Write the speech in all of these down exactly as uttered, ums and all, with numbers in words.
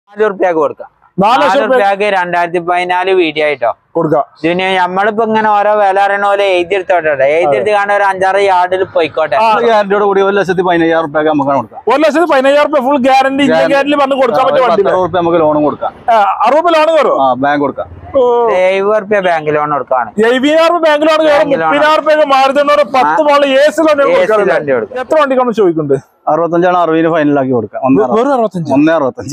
നാല് റുപ്യക്ക് കൊടുക്കാം. നാല് റുപ്യക്ക് രണ്ടായിരത്തി പതിനാല് വീഡിയോ ആയിട്ടോ കൊടുക്കാം. ഇതിന് നമ്മളിപ്പോ ഇങ്ങനെ ഓരോ വില അറിയണ പോലെ എഴുതിയെടുത്തോട്ടെ, എഴുതിയെടുത്ത് കാണാൻ ഒരു അഞ്ചാറ് യാർഡിൽ പോയിക്കോട്ടെ. ഗ്യാരണ്ടിയോട് കൂടി ഒരു ലക്ഷത്തി പതിനയ്യായിരം റുപ്യ നമുക്ക് കൊടുക്കാം. ഒരു ലക്ഷത്തി പതിനയ്യായിരം റുപ്യ ഫുൾ ഗ്യാരണ്ടി ഗ്യാരണ്ടി പറഞ്ഞ് കൊടുക്കാൻ പറ്റും. നമുക്ക് ലോണും കൊടുക്കാം. അറുപത് ലോൺ കയറും. ബാങ്ക് കൊടുക്കാം. എഴുപത് റുപ്യ ബാങ്ക് ലോൺ കൊടുക്കാണ്. എഴുപതിനായിരം ബാങ്ക് ലോൺ കയറും. മുപ്പതിനായിരം റുപ്യ മാറുന്നൂറ് പത്ത് മോള് എ സി ലോൺ എത്ര വണ്ടിക്കാണ് ചോദിക്കുന്നുണ്ട്? അറുപത്തഞ്ചാണ് അറുപതിന് ഫൈനലാക്കി കൊടുക്കാം. ഒന്നേ അറുപത്തഞ്ച്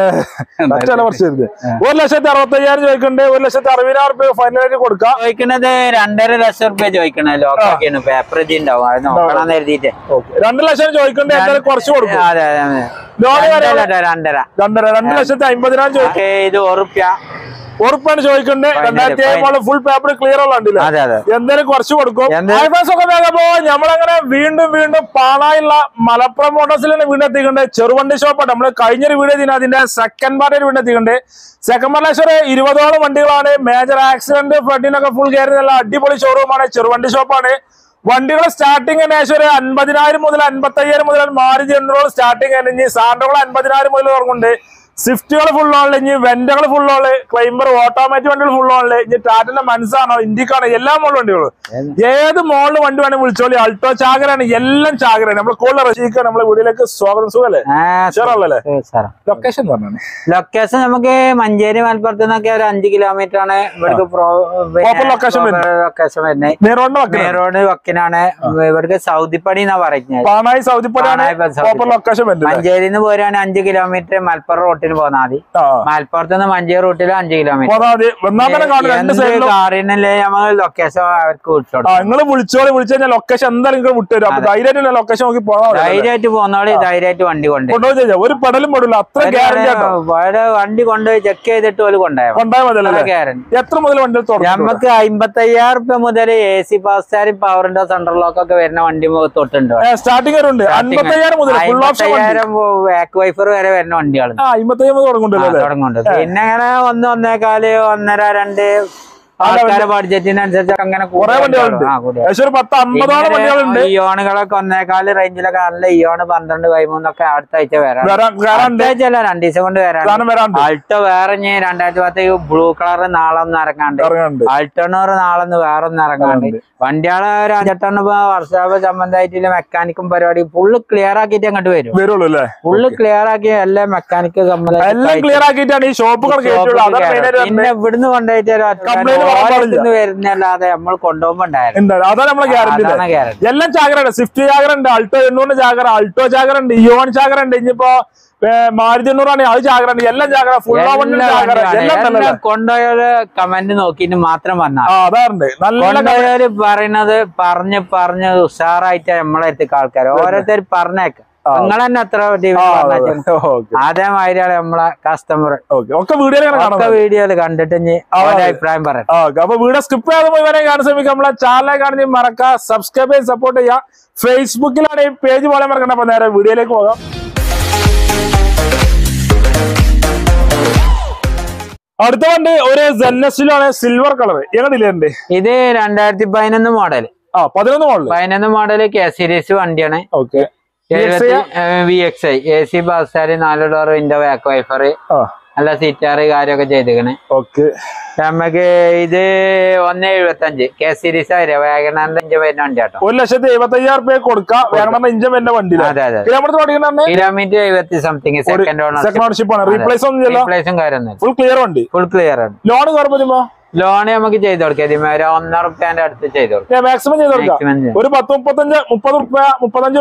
ഒരു ലക്ഷത്തി അറുപത്തയ്യായിരം ചോദിക്കണ്ടേ, ഒരു ലക്ഷത്തി അറുപതിനായിരം റുപ്യ ഫൈനലായിട്ട് കൊടുക്കാം. ചോദിക്കുന്നത് രണ്ടര ലക്ഷം റുപ്യ ചോദിക്കണേ. ലോക്കാണ് പേപ്പർ ഉണ്ടാവും, അത് നോക്കണം എഴുതിയിട്ട്. രണ്ട് ലക്ഷം ചോദിക്കണ്ടേ, എന്തായാലും കുറച്ച് കൊടുക്കും. അതെ ലോൺ രണ്ടര രണ്ടര രണ്ട് ലക്ഷത്തി അമ്പതിനായിരം ചോദിക്കും. ഇത് ഉറുപ്പ്യ ഉറപ്പാണ് ചോദിക്കണ്ടേ. രണ്ടായിരത്തി ഏഴ് ഫുൾ പേപ്പർ ക്ലിയർ ഉള്ളതില്ല, എന്തായാലും കുറച്ച് കൊടുക്കും. നമ്മളങ്ങനെ വീണ്ടും വീണ്ടും പാണായുള്ള മലപ്പുറം മോട്ടോഴ്സിൽ തന്നെ വീണ്ടും എത്തിക്കണ്ടേ. ചെറുവണ്ടി ഷോപ്പാണ്. നമ്മള് കഴിഞ്ഞൊരു വീഡിയോ ഇതിന് അതിന്റെ സെക്കൻഡ് പാർട്ടിൽ വീണ്ടും എത്തിക്കണ്ടേ. സെക്കൻഡ് പാർട്ടിൽ ഇരുപതോളം വണ്ടികളാണ്. മേജർ ആക്സിഡന്റ് ഫ്രണ്ടിനൊക്കെ ഫുൾ കയറി നല്ല അടിപൊളി ഷോറൂമാണ്, ചെറുവണ്ടി ഷോപ്പാണ്. വണ്ടികൾ സ്റ്റാർട്ടിങ് ഏകദേശം ഒരു അൻപതിനായിരം മുതൽ അൻപത്തി അയ്യായിരം മുതൽ മാരുതി എണ്ണൂറ് സ്റ്റാർട്ടിങ് കഴിഞ്ഞ് സാൻഡ്രോകൾ അൻപതിനായിരം മുതൽ തുടങ്ങുന്നുണ്ട്. സ്വിഫ്റ്റുകൾ ഫുൾ ഓണില്, ഇനി വെന്റകൾ ഫുൾ ഓണില്, ക്ലൈംബർ ഓട്ടോമാറ്റിക് വണ്ടികൾ ഫുൾ ഓണില്, ഇനി ടാറ്റന്റെ മനസ്സാണോ ഇൻഡിക്കാണോ എല്ലാ മോഡൽ വണ്ടികളും ഏത് മോഡൽ വണ്ടി വേണമെങ്കിൽ വിളിച്ചോളി. അൾട്ടോ ചാകരാണ്, എല്ലാം ചാകരാണ്. നമ്മള് കൂടുതൽ റഷീക്ക് നമ്മളെ വീട്ടിലേക്ക് സ്വാഗതം. സുഖല്ലേ? ലൊക്കേഷൻ പറഞ്ഞാണ്. ലൊക്കേഷൻ നമുക്ക് മഞ്ചേരി മലപ്പുറത്ത് നിന്നൊക്കെ ഒരു അഞ്ച് കിലോമീറ്റർ ആണ് ഇവിടേക്ക് ലൊക്കേഷൻ വരുന്നത്. റോഡ് വക്കിനാണ്. ഇവിടേക്ക് സൗദിപ്പടി എന്നാ പറയുന്നത്. മഞ്ചേരിയിൽ നിന്ന് പോരാണ് അഞ്ച് കിലോമീറ്റർ മലപ്പുറം റോട്ടിൽ പോന്നാ മതി. മലപ്പുറത്ത് നിന്ന് മഞ്ചേരി റൂട്ടിൽ അഞ്ച് കിലോമീറ്റർ. കാറിനല്ലേ നമ്മൾ ലൊക്കേഷൻ അവർക്ക് നിങ്ങൾ വിളിച്ചോളി. വിളിച്ചു കഴിഞ്ഞാൽ ലൊക്കേഷൻ എന്തായാലും വിട്ടുതരും. ധൈര്യമായിട്ട് ലൊക്കേഷൻ നോക്കി പോകാം. ധൈര്യമായിട്ട് പോന്നോളി, ധൈര്യമായിട്ട് വണ്ടി കൊണ്ടുപോയി ഒരു പെടലും പെടില്ല. അത്ര വണ്ടി കൊണ്ടുപോയി ചെക്ക് ചെയ്തിട്ട് പോലും കൊണ്ടുപോയി. എത്ര മുതൽ വണ്ടി നമുക്ക് അമ്പത്തി അയ്യായിരം റുപ്യ മുതൽ A C fast central central lock ഒക്കെ വരുന്ന വണ്ടി തൊട്ടുണ്ട്. സ്റ്റാർട്ടിംഗ് അമ്പത്തയ്യായിരം ബാക്ക് വൈഫർ വരെ വരുന്ന വണ്ടികളാണ്. തുടങ്ങുന്നുണ്ട്. പിന്നെ അങ്ങനെ ഒന്ന് ഒന്നേകാല് ഒന്നര രണ്ട് ആൾക്കാരുടെ ബഡ്ജറ്റിനനുസരിച്ച് അങ്ങനെ ഇയോണുകളൊക്കെ ഒന്നേകാല് റേഞ്ചിലൊക്കെ നല്ല ഇയോണ് പന്ത്രണ്ട് പതിമൂന്നൊക്കെ അടുത്ത ആഴ്ച വരാം. അടുത്ത ആഴ്ച അല്ല, രണ്ടു ദിവസം കൊണ്ട് വരാം. ആൾട്ടോ വേറെ രണ്ടായിരത്തി പത്ത് ബ്ലൂ കളർ നാളെ ഒന്ന് ഇറങ്ങാണ്ട്, ആൾട്ടോണർ നാളെ ഒന്ന് വേറെ ഒന്ന് ഇറങ്ങാണ്ട്. വണ്ടികളെ ഒരു അഞ്ചെട്ടെണ്ണം വർഷാപ്പ് സംബന്ധമായിട്ടുള്ള മെക്കാനിക്കും പരിപാടി ഫുള്ള് ക്ലിയർ ആക്കിയിട്ട് അങ്ങോട്ട് വരും. ഫുള്ള് ക്ലിയർ ആക്കി എല്ലാ മെക്കാനിക്ക് പിന്നെ ഇവിടുന്ന് കൊണ്ടുപോയിട്ട് വരുന്നല്ലാതെ നമ്മൾ കൊണ്ടുപോകുമ്പോണ്ടായിരുന്നു. എല്ലാം ചാകര. സ്വിഫ്റ്റ് ചാകരുണ്ട്, അൾട്ടോ എണ്ണൂറിന് ചാകര, അൾട്ടോ ചാകരുണ്ട്, ഇയോൺ ചാകരുണ്ട്. ഇനിയിപ്പോ മാരുതി എണ്ണൂറാണ്, അത് ചാകരുണ്ട്. എല്ലാം ചാകര. ഫുൾ കൊണ്ടുപോയാല് കമന്റ് നോക്കിട്ട് മാത്രം പറഞ്ഞാൽ അതാറുണ്ട്. നല്ല പറയണത് പറഞ്ഞ് പറഞ്ഞ് ഉഷാറായിട്ട് നമ്മളെ അടുത്തേക്ക് ആൾക്കാർ ഓരോരുത്തർ പറഞ്ഞേക്ക. നിങ്ങൾ തന്നെ എത്ര അതേമാതിരിയാണ് നമ്മളെ കസ്റ്റമർ ഒക്കെ വീഡിയോയിൽ കണ്ടിട്ട് അഭിപ്രായം പറയാം. അപ്പൊ വീഡിയോ സ്കിപ്പ് ചെയ്യാതെ പോയി വരെ കാണാൻ ശ്രമിക്കാം. നമ്മളെ ചാനലിനെ കാണുന്ന മറക്കാം, സബ്സ്ക്രൈബ് ചെയ്ത് സപ്പോർട്ട് ചെയ്യാം. ഫേസ്ബുക്കിലാണ് ഈ പേജ് പോലെ മറക്കണ്ട. അപ്പൊ നേരെ വീഡിയോയിലേക്ക് പോകാം. അടുത്ത വണ്ടി ഒരു സെന്നസിലാണ്, സിൽവർ കളർ. എങ്ങനെയുണ്ട് ഇത്? രണ്ടായിരത്തി പതിനൊന്ന് മോഡൽ. ആ പതിനൊന്ന് മോഡൽ പതിനൊന്ന് മോഡല് കെ സീരീസ് വണ്ടിയാണ്. Okay. V X I A C ബസ്സാര്, നാല് ഡോർ വിൻഡോ, ബാക്ക് വൈഫർ, നല്ല സീറ്റാറ് കാര്യമൊക്കെ ചെയ്തേക്കണേ. ഓക്കെ. നമുക്ക് ഇത് ഒന്ന് എഴുപത്തി അഞ്ച് കെ സീരീസ് ആയിരം വേഗനാറിന്റെ ഇഞ്ചൻ വരുന്ന വണ്ടി കേട്ടോ. ഒരു ലക്ഷത്തി എഴുപത്തി അയ്യായിരം റുപ്യ കൊടുക്കാം. ഇഞ്ചൻ വരുന്ന വണ്ടി. അതെ അതെ. കിലോമീറ്റർ എഴുപത്തി സംതിങ്. സെക്കൻഡ് ഓണർഷിപ്പ് ആണ്. റീപ്ലേസും റീപ്ലേസും കാര്യമൊന്നും. ഫുൾ ക്ലിയർ വണ്ടി. ഫുൾ ക്ലിയർ ആണ്. ലോൺ കുഴപ്പമില്ല. ലോണ് നമുക്ക് ചെയ്ത് കൊടുക്കാം. ഒന്നര റുപ്യന്റെ അടുത്ത് ചെയ്ത് കൊടുക്കാം. മാക്സിമം ചെയ്ത് കൊടുക്കാം. ഒരു പത്ത് മുപ്പത്തഞ്ച് മുപ്പത് റുപ്യ മുപ്പത്തഞ്ച്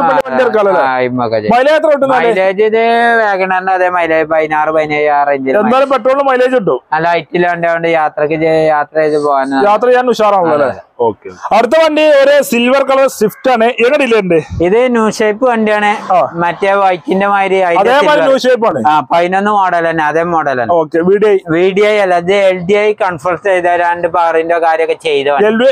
മൈലേജ് ഇത് വേഗണറിന്റെ അതേ മൈലേജ് പതിനാറ് പതിനേഴ് ആ റേഞ്ചിൽ. എന്തായാലും പെട്രോളിന് മൈലേജ് കിട്ടും. നല്ല ഹൈറ്റിലാണ്ട് യാത്രക്ക് യാത്ര ചെയ്ത് പോകാൻ യാത്ര ചെയ്യാൻ ഉഷാറാണല്ലോ. അടുത്ത വണ്ടി ഒരു സിൽവർ കളർ സ്വിഫ്റ്റ് ആണ്. എങ്ങനെയുണ്ട്? ഇത് ന്യൂ ഷേപ്പ് വണ്ടിയാണ്. മറ്റേ വൈറ്റിന്റെ മാതിരി പതിനൊന്ന് മോഡൽ തന്നെ, അതേ മോഡൽ തന്നെ. വി ഡി ഐ അല്ല, ഇത് എൽ ഡി ഐ കൺഫർട്ട് ചെയ്ത രണ്ട് പാറിന്റെ കാര്യമൊക്കെ ചെയ്ത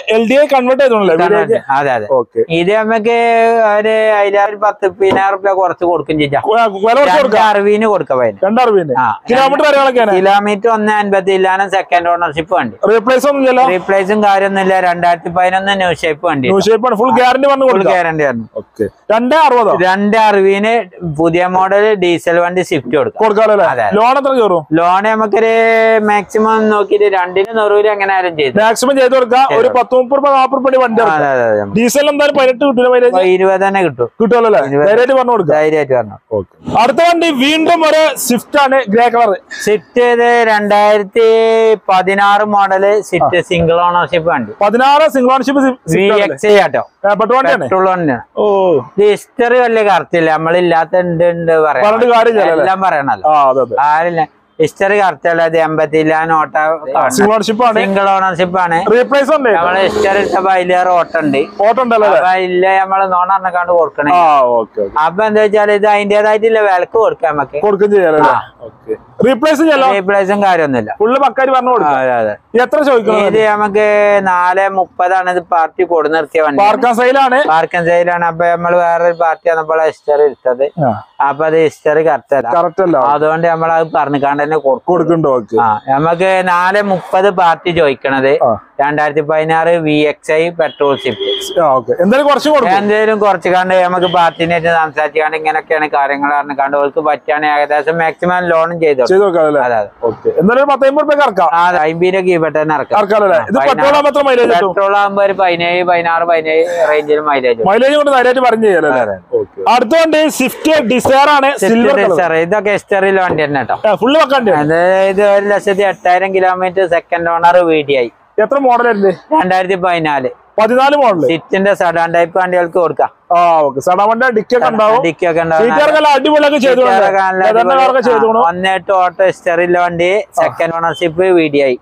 അതെ അതെ. ഇത് നമുക്ക് ഒരു അതിലൊരു പത്ത് പതിനായിരം റുപ്യ കുറച്ച് കൊടുക്കും ചെയ്യാം. അറുപതിന് കൊടുക്കാം. കിലോമീറ്റർ ഒന്ന് അൻപത്തി ഇല്ലാനും സെക്കൻഡ് ഓണർഷിപ്പ് വണ്ടി. റീപ്ലേസും കാര്യമൊന്നുമില്ല. രണ്ടായിരത്തി രണ്ടായിരത്തി പതിനൊന്ന് ന്യൂ ഷേപ്പ് വണ്ടി. ന്യൂ ഷേപ്പ് ഫുൾ ഗ്യാരണ്ടി പറഞ്ഞു ഫുൾ ഗ്യാരണ്ടി ആണ്. രണ്ടേ അറുപതോ രണ്ട് അറുപതിന് പുതിയ മോഡൽ ഡീസൽ വണ്ടി സ്വിഫ്റ്റ് കൊടുക്കാം. ലോൺ എത്ര കയറും? ലോൺ നമുക്കൊരു മാക്സിമം നോക്കിട്ട് രണ്ടിന് നൂറ് എങ്ങനെ ആരും ചെയ്തു മാക്സിമം ചെയ്ത് കൊടുക്കാം. ഒരു പത്ത് മുപ്പത് രൂപ നാപ്പത് രൂപ വണ്ടി ഡീസൽ എന്തായാലും പതിനെട്ട് കിട്ടില്ല, ഇരുപത് തന്നെ കിട്ടും. കിട്ടുമല്ലോ ധൈര്യമായിട്ട് പറഞ്ഞു കൊടുക്കാം. ധൈര്യമായിട്ട് പറഞ്ഞു. അടുത്ത വണ്ടി വീണ്ടും ഒരു സ്വിഫ്റ്റ് ആണ്, ഗ്രേ കളർ. സ്വിഫ്റ്റ് രണ്ടായിരത്തി പതിനാറ് മോഡല് സ്വിഫ്റ്റ് സിംഗിൾ ഓണർഷിപ്പ് വണ്ടി. പതിനാറ് സിംഗിൾ ഓണർഷിപ്പ് കേട്ടോ. പെട്രോൾ വണ്ടിയാണ്. ഹിസ്റ്ററി വലിയ കറക്റ്റില്ല, നമ്മളില്ലാത്ത ഉണ്ട് പറയാം, എല്ലാം പറയണല്ലോ. ആരില്ല ഹിസ്റ്ററി കറക്റ്റല്ല. അത് എൺപത്തിലാണ് ഓട്ട സിംഗിൾ ഓണർഷിപ്പ് ആണ്. നമ്മള് ഹിസ്റ്ററി എടുത്തപ്പോ അതിലേറെ ഓട്ടം ഉണ്ട്. ഇല്ല നമ്മള് നോണ പറഞ്ഞാണ്ട് കൊടുക്കണേ. അപ്പൊ എന്താ വെച്ചാല് ഇത് അതിന്റേതായിട്ടില്ല വിലക്ക് കൊടുക്കാം നമുക്ക്. റീപ്ലേസും കാര്യമൊന്നുമില്ല. ഇത് നമുക്ക് നാല് മുപ്പതാണ് ഇത് പാർട്ടി കൊടു നിർത്തിയ വണ്ടി. പാർക്കൻ സൈലാണ്. അപ്പൊ നമ്മള് വേറൊരു പാർട്ടി വന്നപ്പോൾ ഹിസ്റ്ററി എടുത്തത്. അപ്പൊ അത് ഹിസ്റ്ററി കറക്റ്റ് അല്ല, അതുകൊണ്ട് നമ്മളത് പറഞ്ഞിക്കാണ്ട് തന്നെ കൊടുക്കുന്നുണ്ടോ. നമുക്ക് നാല് മുപ്പത് പാർട്ടി ചോദിക്കണത്. രണ്ടായിരത്തി പതിനാറ് വി എക്സ് ഐ പെട്രോൾ ഷിപ്പ്. എന്തെങ്കിലും കുറച്ച് കണ്ട് നമുക്ക് പാർട്ടിനായിട്ട് സംസാരിച്ചാണ്ട് ഇങ്ങനെയൊക്കെയാണ് കാര്യങ്ങൾ അറിഞ്ഞാണ്ട് അവർക്ക് പറ്റാണ് ഏകദേശം മാക്സിമം ലോണും ചെയ്തു. അമ്പത് കീപെട്ട് തന്നെ ഇറക്കാം. പെട്രോൾ ആകുമ്പോ ഒരു പതിനേഴ് പതിനാറ് പതിനേഴ് റേഞ്ചിൽ മൈലേജ് ഇതൊക്കെ ഹിസ്റ്ററിയിലെ വണ്ടി തന്നെ കേട്ടോ. ഇത് ഒരു ലക്ഷത്തി എട്ടായിരം കിലോമീറ്റർ സെക്കൻഡ് ഓണർ വീഡിയായി. എത്ര മോഡൽ രണ്ടായിരത്തി പതിനാല് പതിനാല് മോഡൽ സിറ്റിന്റെ സഡാൻ ടൈപ്പ് വണ്ടികൾക്ക് കൊടുക്കാം. ഒന്നേട്ട് ഓട്ടോ ഹിസ്റ്ററിയിലെ വണ്ടി സെക്കൻഡ് ഓണർഷിപ്പ് വീഡിയായി.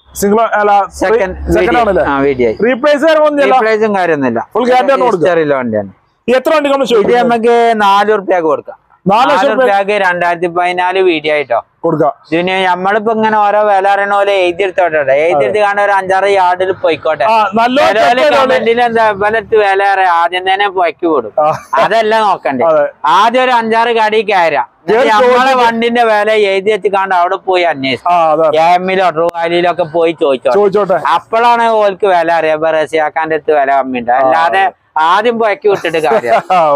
റീപ്ലേസും കാര്യമൊന്നുമില്ല, ഹിസ്റ്ററിയിലെ വണ്ടിയാണ്. എത്ര വണ്ടി നമുക്ക് നാല് റുപ്യക്ക് കൊടുക്കാം. നാല് റുപ്യക്ക് രണ്ടായിരത്തി പതിനാല് വീഡിയോ ആയിട്ടോ കൊടുക്കാം. ഇതിന് നമ്മളിപ്പോ ഇങ്ങനെ ഓരോ വില അറിയണ പോലെ എഴുതിയെടുത്തോട്ടെ. എഴുതിയെടുത്ത് കാണാൻ ഒരു അഞ്ചാറ് യാർഡിൽ പോയിക്കോട്ടെ. കമന്റിൽ എന്താ വിലത്ത് വില അറിയാം ആദ്യം തന്നെ പൊയ്ക്ക് കൊടുക്കും. അതെല്ലാം നോക്കണ്ടേ. ആദ്യം ഒരു അഞ്ചാറ് കടി കയറാം. നമ്മളെ വണ്ടിന്റെ വില എഴുതി വെച്ച് കാണാൻ അവിടെ പോയി അന്വേഷിച്ചു എമ്മിലോ ട്രൂവാലിയിലോ ഒക്കെ പോയി ചോദിച്ചോട്ടെ. അപ്പോഴാണ് ഓൾക്ക് വില അറിയാം. റസിയാക്കാന്റെ അടുത്ത് വില കമ്മിയുണ്ട്. അല്ലാതെ ആദ്യം പൊയ്ക്ക് വിട്ടിട്ട് കാര്യം.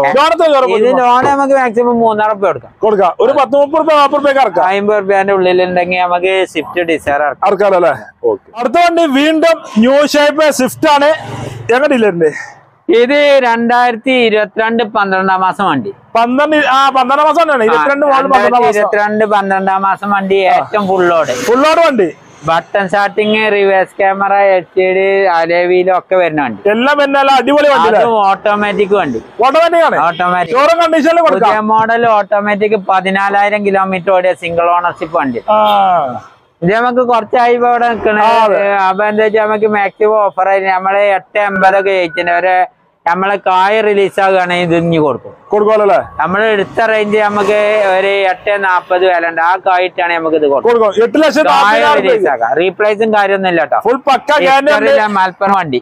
ഇത് ലോൺ നമുക്ക് മാക്സിമം മൂന്നാറ് രൂപ കൊടുക്കാം കൊടുക്കാം ഒരു പത്ത് മുപ്പത് രൂപ നാപ്പത് രൂപ അമ്പത് റുപ്യന്റെ ഉള്ളിലുണ്ടെങ്കിൽ നമുക്ക് സ്വിഫ്റ്റ് ഡിസയർ ഇറക്കാമല്ലേ. അടുത്ത വണ്ടി വീണ്ടും ന്യൂ ഷേപ്പ് സ്വിഫ്റ്റ് ആണ്. എങ്ങനെയില്ലേ ഇത് രണ്ടായിരത്തി ഇരുപത്തിരണ്ട് പന്ത്രണ്ടാം മാസം വണ്ടി. പന്ത്രണ്ട് ആ പന്ത്രണ്ടാം മാസം ഇരുപത്തിരണ്ട് പന്ത്രണ്ടാം മാസം വണ്ടി. ഏറ്റവും ഫുള്ളോട് ഫുള്ളോട് വണ്ടി. Button starting, reverse camera, H D, അലേവിയിലും ഒക്കെ വരുന്ന വണ്ടി. എല്ലാം അടിപൊളി ഓട്ടോമാറ്റിക് വണ്ടി. ഓട്ടോമാറ്റിക് പുതിയ മോഡൽ ഓട്ടോമാറ്റിക് പതിനാലായിരം കിലോമീറ്റർ ഓടിയ സിംഗിൾ ഓണർഷിപ്പ് വണ്ടി. ഇത് നമുക്ക് കുറച്ചായി ഇപ്പൊ ഇവിടെ നിൽക്കണേ. അപ്പൊ എന്താ വെച്ചാൽ നമുക്ക് മാക്സിമം ഓഫർ ആയി നമ്മള് എട്ട് എൺപതൊക്കെ ജയിച്ചിട്ടുണ്ട്. ഒരു നമ്മളെ കായ് റിലീസ് ആകുകയാണെങ്കിൽ ഇത് ഇഞ്ഞു കൊടുക്കും കൊടുക്കുമല്ലേ. നമ്മൾ എടുത്ത റേഞ്ച് നമുക്ക് ഒരു എട്ട് നാപ്പത് വില ഉണ്ട്. ആ കായിട്ടാണ് നമുക്ക് ഇത് കൊടുക്കും. റിലീസ് ആക്കാം. റീപ്ലേസും കാര്യമൊന്നും ഇല്ല കേട്ടോ. മലപ്പുറം വണ്ടി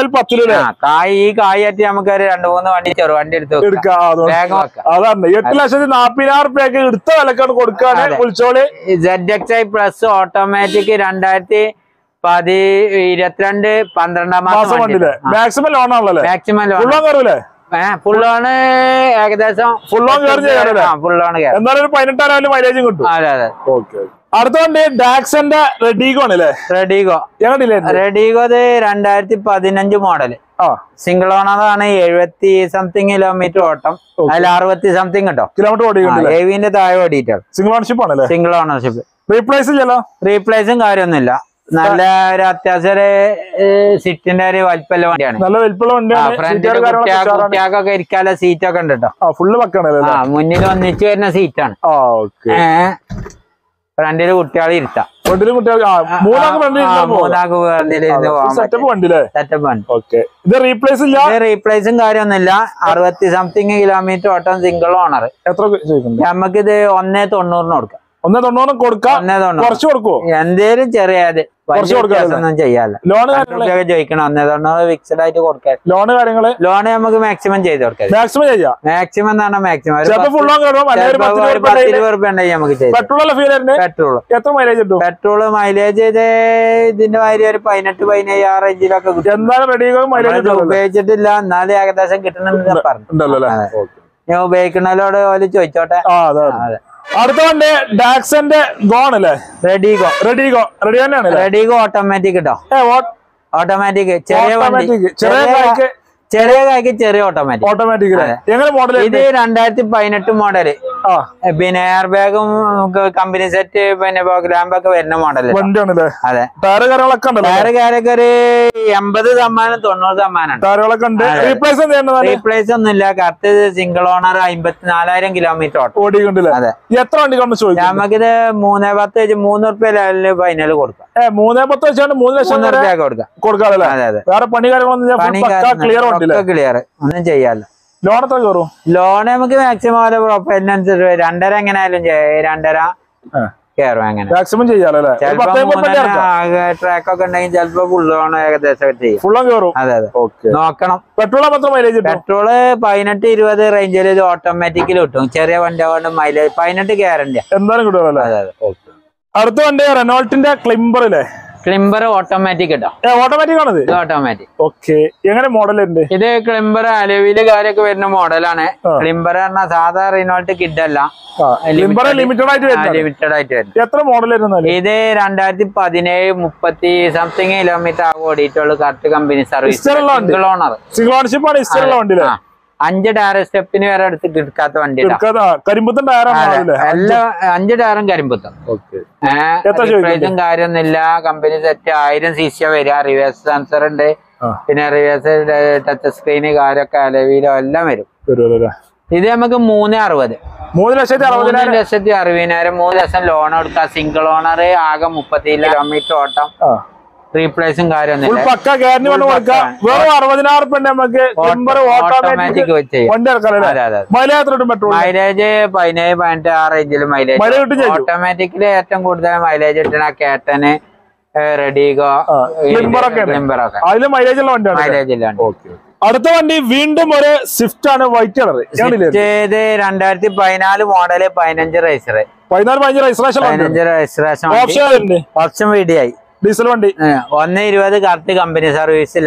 കായ് ഈ കായായിട്ട് നമുക്ക് ഒരു രണ്ടു മൂന്ന് വണ്ടി ചെറു വണ്ടി എടുത്ത് വേഗം വെക്കാം. എട്ട് ലക്ഷത്തി നാപ്പതിനായിരം റുപ്യക്ക് എടുത്ത വിലക്കാണ് കൊടുക്കാണ്. Z X I plus automatic രണ്ടായിരത്തി പതി ഇരുപത്തിരണ്ട് പന്ത്രണ്ടാം മാസം മാക്സിമം ലോൺ ആണല്ലേ. മാക്സിമം ലോൺ ഫുൾ ലോൺ ഏകദേശം ഫുൾ ലോൺ ഫുൾ ലോൺ എന്നാലും പതിനെട്ടായിരം മൈലേജും കിട്ടും. അതെ അതെ. അടുത്ത വണ്ടി ഡാക്സന്റെ റെഡിഗോ ആണല്ലേ. റെഡിഗോ റെഡിഗോ ഇത് രണ്ടായിരത്തി പതിനഞ്ച് മോഡല്. സിംഗിൾ ഓണറാണ്. എഴുപത്തി സംതിങ് കിലോമീറ്റർ ഓട്ടം. അതിൽ അറുപത്തി സംതിങ് കേട്ടോ കിലോമീറ്റർ ഓടിയിട്ടുണ്ട്. എവിന്റെ താഴെ ഓടിയിട്ടാണ്. സിംഗിൾ ഓണർഷിപ്പ് ആണല്ലേ. Single ownership. റീപ്ലേസ് ഇല്ലല്ലോ. റീപ്ലേസും കാര്യമൊന്നുമില്ല. നല്ല ഒരു അത്യാവശ്യം സീറ്റിന്റെ ഒരു വലിപ്പമുള്ള വണ്ടിയാണ്. നല്ല വലിപ്പമുള്ള വണ്ടിയാണ്. കുട്ടികൾക്കൊക്കെ ഇരിക്കാനുള്ള സീറ്റൊക്കെ ഉണ്ട് കേട്ടോ. ഫുള്ള് പക്കാണ്. ആ മുന്നിൽ ഒന്നിച്ച് വരുന്ന സീറ്റാണ്. ഫ്രണ്ടില് കുട്ടികളെ ഇരുത്താം. റീപ്ലേസും കാര്യമൊന്നുമില്ല. അറുപത്തി സംതിങ് കിലോമീറ്റർ ഓട്ടം സിംഗിൾ ഓണർ. എത്ര നമുക്കിത് ഒന്നേ തൊണ്ണൂറിന് കൊടുക്കാം. ഒന്നേ തൊണ്ണൂറ് കൊടുക്കാം, കുറച്ച് കൊടുക്കുവോ? എന്തേലും ചെറിയത് ഒന്നും ചെയ്യാല്ല. ലോണ് ചോദിക്കണം. ഒന്നേ തൊണ്ണൂറ് ഫിക്സഡ് ആയിട്ട് കൊടുക്കാൻ. ലോണ് കാര്യങ്ങള് ലോണ് നമുക്ക് മാക്സിമം ചെയ്ത് കൊടുക്കാം. മാക്സിമം ചെയ്യാം. മാക്സിമം എന്ന് പറഞ്ഞാൽ മാക്സിമം പെട്രോൾ എത്ര മൈലേജ് കിട്ടും? പെട്രോള് മൈലേജ് ഇതിന്റെ മാതിരി ഒരു പതിനെട്ട് പതിനേഴ് ആ റേഞ്ചിലൊക്കെ കിട്ടും. എന്തായാലും റെഡി മൈലേജ് ഉപയോഗിച്ചിട്ടില്ല, എന്നാലും ഏകദേശം കിട്ടണമെന്ന് പറഞ്ഞു. ഞാൻ ഉപയോഗിക്കുന്നതിലോട് പോലെ ചോദിച്ചോട്ടെ. അടുത്ത വണ്ടി ഡാക്സന്റെ ഗോൺ അല്ലേ? റെഡിഗോ. റെഡിഗോ റെഡി തന്നെയാണ്. റെഡിഗോ ഓട്ടോമാറ്റിക് കേട്ടോ. ഓട്ടോമാറ്റിക് ചെറിയ ചെറിയ ചെറിയ കായ്ക്ക് ചെറിയ ഓട്ടോമാറ്റിക്. ഓട്ടോമാറ്റിക് എങ്ങനെ മോഡൽ? ഇത് രണ്ടായിരത്തി പതിനെട്ട് മോഡല്. പിന്നെ എയർ ബാഗും കമ്പനി സെറ്റ് പിന്നെ ലാമ്പൊക്കെ വരുന്ന മോഡല്. അതെ. ടയറ് കാര്യങ്ങളൊക്കെ ടയറ് കാര്യൊക്കെ ഒരു എൺപത് ശതമാനം തൊണ്ണൂറ് ശതമാനം. റീപ്ലേസ് ഒന്നും ഇല്ല. കറക്റ്റ് സിംഗിൾ ഓണർ അമ്പത്തിനാലായിരം കിലോമീറ്റർ ഓടിക്കൊണ്ടില്ല. അതെ. എത്ര വണ്ടി നമുക്കിത് മൂന്നേ പത്ത് വെച്ച് മൂന്ന് റുപ്യ ലെവലില് ഫൈനൽ കൊടുക്കാം. മൂന്നേ പത്ത് വെച്ചാണ് മൂന്ന് ലക്ഷം റുപ്യ കൊടുക്കാം. കൊടുക്കാം. അതെ അതെ. വേറെ പണി കാര്യങ്ങളൊന്നും ക്ലിയർ ഒന്നും ചെയ്യാല്ല. ലോൺ എത്ര കയറും? ലോൺ നമുക്ക് മാക്സിമം പ്രൊഫൈലിനനുസരിച്ച് രണ്ടര എങ്ങനെയായാലും രണ്ടര കയറും. അങ്ങനെ മാക്സിമം ചെയ്യാലോ. ട്രാക്ക് ഒക്കെ ഉണ്ടെങ്കിൽ ചിലപ്പോ ഫുൾ ലോൺ ഏകദേശം ചെയ്യും. ഫുള്ളും കയറും. അതെ അതെ. നോക്കണം. പെട്രോൾ മാത്രം മൈലേജ്? പെട്രോള് പതിനെട്ട് ഇരുപത് റേഞ്ചിൽ ഇത് ഓട്ടോമാറ്റിക്കലി കിട്ടും. ചെറിയ വണ്ടി കൊണ്ട് മൈലേജ് പതിനെട്ട് ഗ്യാരണ്ടി എന്തായാലും കിട്ടുമല്ലോ. അതെ അതെ. അടുത്ത വണ്ടി റെനോൾട്ടിന്റെ ക്ലിംബർ അല്ലേ? ക്ലിംബർ ഓട്ടോമാറ്റിക് കേട്ടോ. ഓട്ടോമാറ്റിക് ആണത്? ഓട്ടോമാറ്റിക്. ഓക്കെ. എങ്ങനെ മോഡൽ ഉണ്ട് ഇത്? ക്ലിംബർ അലവില് കാര്യമൊക്കെ വരുന്ന മോഡലാണ്. ക്ലിംബർ പറഞ്ഞാൽ സാധാ റിനോൾട്ട് കിഡ് അല്ല, ലിമിറ്റഡ് ആയിട്ട് ലിമിറ്റഡ് ആയിട്ട് വരുന്നത്. എത്ര മോഡൽ? ഇത് രണ്ടായിരത്തി പതിനേഴ് മുപ്പത്തി സംതിങ് കിലോമീറ്റർ ആകും ഓടിയിട്ടുള്ളൂ. Correct company service. Single owner. Single ownership ആണ്. അഞ്ച് ടയർ സ്റ്റെപ്പിന് വരെ എടുത്ത് കിടക്കാത്ത വണ്ടി. കരിമ്പുത്തൻ ടയറാണ്. എല്ലാം അഞ്ച് ടയറും കരിമ്പുത്തം. പ്രൈസും കാര്യമൊന്നുമില്ല. കമ്പനി സെറ്റ് ആയിരം സി സി വരിക. റിവേഴ്സ് സെൻസർ ഉണ്ട്, പിന്നെ റിവേഴ്സ് ടച്ച് സ്ക്രീന് കാര്യമൊക്കെ അലവിലോ എല്ലാം വരും. ഇത് നമുക്ക് മൂന്ന് അറുപത് മൂന്ന് ലക്ഷത്തി അറുപതിനായിരം ലക്ഷത്തി അറുപതിനായിരം മൂന്ന് ലക്ഷം ലോൺ എടുക്കാം. സിംഗിൾ ഓണർ, ആകെ മുപ്പത്തി കിലോമീറ്റർ ഓട്ടം, റീപ്ലേസും കാര്യമൊന്നും മൈലേജ് പതിനേഴ് പതിനെട്ട് ആ റേഞ്ചിൽ മൈലേജ്. ഓട്ടോമാറ്റിക്കലി ഏറ്റവും കൂടുതൽ മൈലേജ് കിട്ടണ കേട്ടന്, റെഡിഗോ, മൈലേജ് മൈലേജ് ഇല്ലാണ്ട്. അടുത്ത വണ്ടി വീണ്ടും ഒരു സ്വിഫ്റ്റ് ആണ്, വൈറ്റ് കളർ. ഇത് രണ്ടായിരത്തി പതിനാല് മോഡല്, പതിനഞ്ച് റേസർ. പതിനാല് പതിനഞ്ച് രജിസ്ട്രേഷൻ. പതിനഞ്ച് രജിസ്ട്രേഷൻ ഓപ്ഷൻ വീഡിയായി. ഡീസൽ വണ്ടി ഒന്ന് ഇരുപത് കറക്റ്റ് കമ്പനി സർവീസിൽ.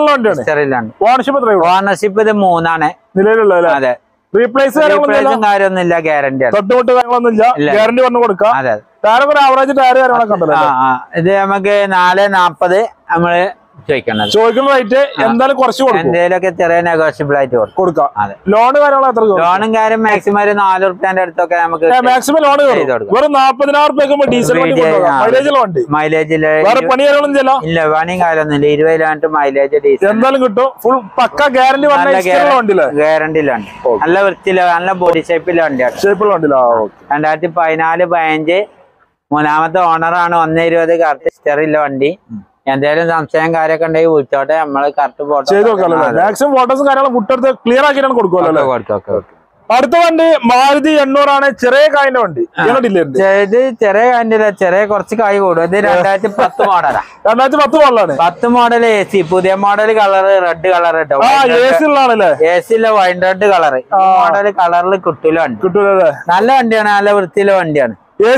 ഓണർഷിപ്പ് ഇത് മൂന്നാണ് നിലവിലുള്ള. അതെ. റീപ്ലേസും കാര്യമൊന്നുമില്ല, ഗ്യാരണ്ടി. തൊട്ടുമുട്ട് കാര്യങ്ങളൊന്നുമില്ല, ഗ്യാരണ്ടി പറഞ്ഞു കൊടുക്കാം. അതെ. ആവറേജ് ടയർ കാര്യങ്ങളൊക്കെ ഉണ്ടല്ലോ. ഇത് നമുക്ക് നാല് നാപ്പത് നമ്മള് ചോദിക്കുന്നത്. ചോദിക്കുന്ന റേറ്റ് എന്തായാലും കുറച്ച് എന്തെങ്കിലുമൊക്കെ ചെറിയ നെഗോഷ്യബിൾ ആയിട്ട് കൊടുക്കാം. അതെ. ലോൺ കാര്യങ്ങൾ എത്ര? ലോണും കാര്യം മാക്സിമം ഒരു നാല് റുപ്യന്റെ അടുത്തൊക്കെ നമുക്ക് മാക്സിമം ലോൺ വെറും നാപ്പതിനായിരം റുപ്യ ഡീസൽ മൈലേജ് വണ്ടി. മൈലേജ് ഇല്ല, പണി കാര്യങ്ങളൊന്നും ഇല്ല. പണിയും കാര്യമൊന്നുമില്ല. ഇരുപത് കിലോമീറ്റർ മൈലേജ് ഡീസൽ എന്തായാലും കിട്ടും. ഫുൾ പക്ക ഗ്യാരണ്ടി ഗ്യാരണ്ടിയിലാണ്. നല്ല വൃത്തിയില്ല, നല്ല ബോഡി ഷേപ്പിലെ വണ്ടിയാണ്. ഷേപ്പിലുള്ള വണ്ടിയിലാ. രണ്ടായിരത്തി പതിനാല് പതിനഞ്ച് മൂന്നാമത്തെ ഓണറാണ്. ഒന്ന് ഇരുപത് കറക്റ്റ് ഹിസ്റ്ററില്ല വണ്ടി. എന്തെങ്കിലും സംശയം കാര്യമൊക്കെ ഉണ്ടെങ്കിൽ വിളിച്ചോട്ടെ, നമ്മള് കറക്റ്റ് ഫോട്ടോ മാക്സിമം ഫോട്ടോസും കാര്യങ്ങളും വിട്ടെടുത്ത് ക്ലിയർ ആക്കിയാണ് കൊടുക്കുമല്ലോ. അടുത്ത വണ്ടി മാരുതി എണ്ണൂറാണ്, ചെറിയ കായിന്റെ വണ്ടി. ഇത് ചെറിയ കായിന്റെ ചെറിയ കുറച്ച് കായ് കൂടും. ഇത് രണ്ടായിരത്തി പത്ത് മോഡലാ. രണ്ടായിരത്തി പത്ത് മോഡലാണ്. പത്ത് മോഡൽ എ സി, പുതിയ മോഡൽ കളർ റെഡ് കളർ കേട്ടോ. എ സി ഉള്ളതാണല്ലേ? എ സി ഇല്ല, വൈൻ റെഡ് കളർ. മോഡൽ കളറിൽ കിട്ടൂല വണ്ടി. കിട്ടൂല. നല്ല വണ്ടിയാണ്, നല്ല വൃത്തിയിലെ വണ്ടിയാണ്.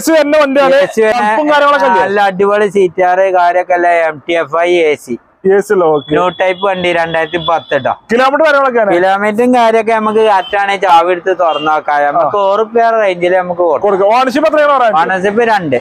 നല്ല അടിപൊളി സീറ്റാറ് കാര്യൊക്കെ അല്ല. M T F I A C new type വണ്ടി. രണ്ടായിരത്തി പത്ത് കേട്ടോ. കിലോമീറ്റർ കിലോമീറ്ററും കാര്യൊക്കെ നമുക്ക് കാറ്റാണെങ്കിൽ ചാവി എടുത്ത് തുറന്നു നോക്കാം. നമുക്ക് ഓറുപ്യ റേഞ്ചില് നമുക്ക് ഓണർഷിപ്പ് രണ്ട്.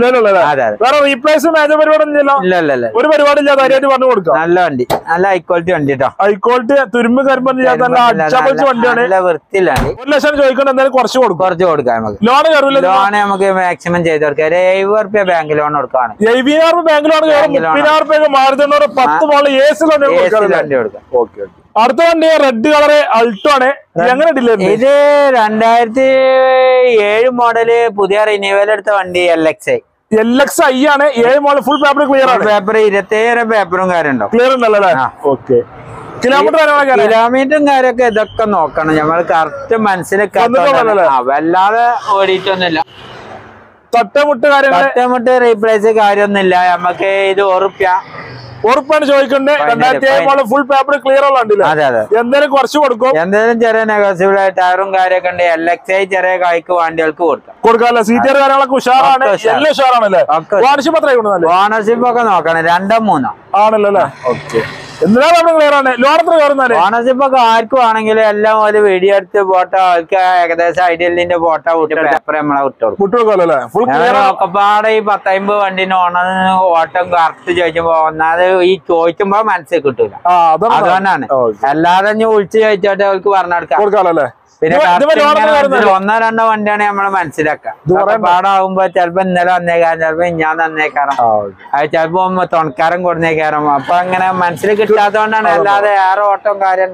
ഒരു പരിപാടി നല്ല വണ്ടി, നല്ല ഹൈ ക്വാളിറ്റി വണ്ടി കേട്ടോ. ഹൈ ക്വാളിറ്റി തുരുമ്പ് വണ്ടിയാണ്. നല്ല വൃത്തിയിലാണ്. ഒരു ലക്ഷം ചോദിക്കണം, എന്തായാലും കുറച്ച് കൊടുക്കും. കുറച്ച് കൊടുക്കാം നമുക്ക്. ലോൺ ലോൺ നമുക്ക് മാക്സിമം ചെയ്ത് കൊടുക്കാം. ഒരു എഴുപത് റുപ്യ ബാങ്ക് ലോൺ കൊടുക്കാണ്. എഴുപതിനായിരം ബാങ്ക് ലോൺ മുപ്പതിനായിരം മാറുന്ന പത്ത് മോള് എ സി വണ്ടി കൊടുക്കാം. അടുത്ത വണ്ടി റെഡ് കളറ് അൾട്ടോ ആണ്. എങ്ങനെ ഇത് രണ്ടായിരത്തി ഏഴ് മോഡല് പുതിയ റിന്യൂവൽ എടുത്ത വണ്ടി. L X I L X I ആണ്. ഏഴ് മോഡൽ ഫുൾ പേപ്പർ ക്ലിയർ ആണ്. പേപ്പർ ഇരുപത്തേഴ് പേപ്പറും കാര്യം ഉണ്ടോ? ക്ലിയർ ഉണ്ടല്ലേ? ഓക്കെ. കിലോമീറ്റർ കിലോമീറ്ററും കാര്യമൊക്കെ ഇതൊക്കെ നോക്കണം. നമ്മൾ കറക്റ്റ് മനസ്സിലാക്കാൻ വല്ലാതെ ഓടിയിട്ടൊന്നുമില്ല. തട്ടമുട്ട് കാര്യങ്ങൾ തട്ടമുട്ട് റീപ്ലേസ് കാര്യമൊന്നുമില്ല. നമുക്ക് ഇത് ഉറപ്പ്യ ഉറപ്പാണ് ചോദിക്കുന്നത്. രണ്ടായിരത്തി ഏഴ് ഫുൾ പേപ്പർ ക്ലിയർ ഉള്ള അതെ അതെ എന്തെങ്കിലും കുറച്ച് കൊടുക്കും. എന്തെങ്കിലും ചെറിയ നെഗോസിബിൾ ടയറും കാര്യമൊക്കെ ഉണ്ട്. എൽ എക്സ് ഐ ചെറിയ കായ്ക്ക് വണ്ടികൾക്ക് കൊടുക്കാം കൊടുക്കാല്ലേ. സീറ്റർ കാര്യങ്ങളൊക്കെ ഉഷാറാണ്. എല്ലാം ഉഷാറാണല്ലേ. ഓണർഷിപ്പ് എത്ര? ഓണർഷിപ്പ് ഒക്കെ നോക്കണം, രണ്ടോ മൂന്നോ ആണല്ലോ അല്ലേ. ഓക്കെ. എന്തിനാണ് ക്ലിയർ ആണ്. ലോൺ എത്ര കയറുന്നാല്? ഓണർഷിപ്പ് ഒക്കെ ആർക്കും ആണെങ്കിലും എല്ലാം ഒരു വീഡിയോ എടുത്ത് ഫോട്ടോ അവർക്ക് ഏകദേശം ഐഡിയലിന്റെ ഫോട്ടോ പേപ്പർ നമ്മളെ വിട്ടു പാടെ ഈ പത്തമ്പത് വണ്ടിന്റെ ഓണറിന് ഓട്ടം കറക്റ്റ് ചോദിച്ചുമ്പോ ഒന്നാമത് ഈ ചോദിക്കുമ്പോ മനസ്സിൽ കിട്ടൂല. അതുകൊണ്ടാണ്. അല്ലാതെ വിളിച്ച് ചോദിച്ചോട്ടെ അവർക്ക് പറഞ്ഞെടുക്കാം. പിന്നെ ഒന്നോ രണ്ടോ വണ്ടിയാണ് നമ്മള് മനസ്സിലാക്കുക. പാടാവുമ്പോ ചിലപ്പോ ഇന്നലെ വന്നേക്കാരം, ചിലപ്പോ ഞാൻ തന്നേക്കാരം, അത് ചിലപ്പോ തുണക്കാരൻ കൊടുന്നേക്കാരം. അപ്പൊ അങ്ങനെ മനസ്സിൽ കിട്ടാത്തതുകൊണ്ടാണ്. അല്ലാതെ ഏറെ ഓട്ടം കാര്യം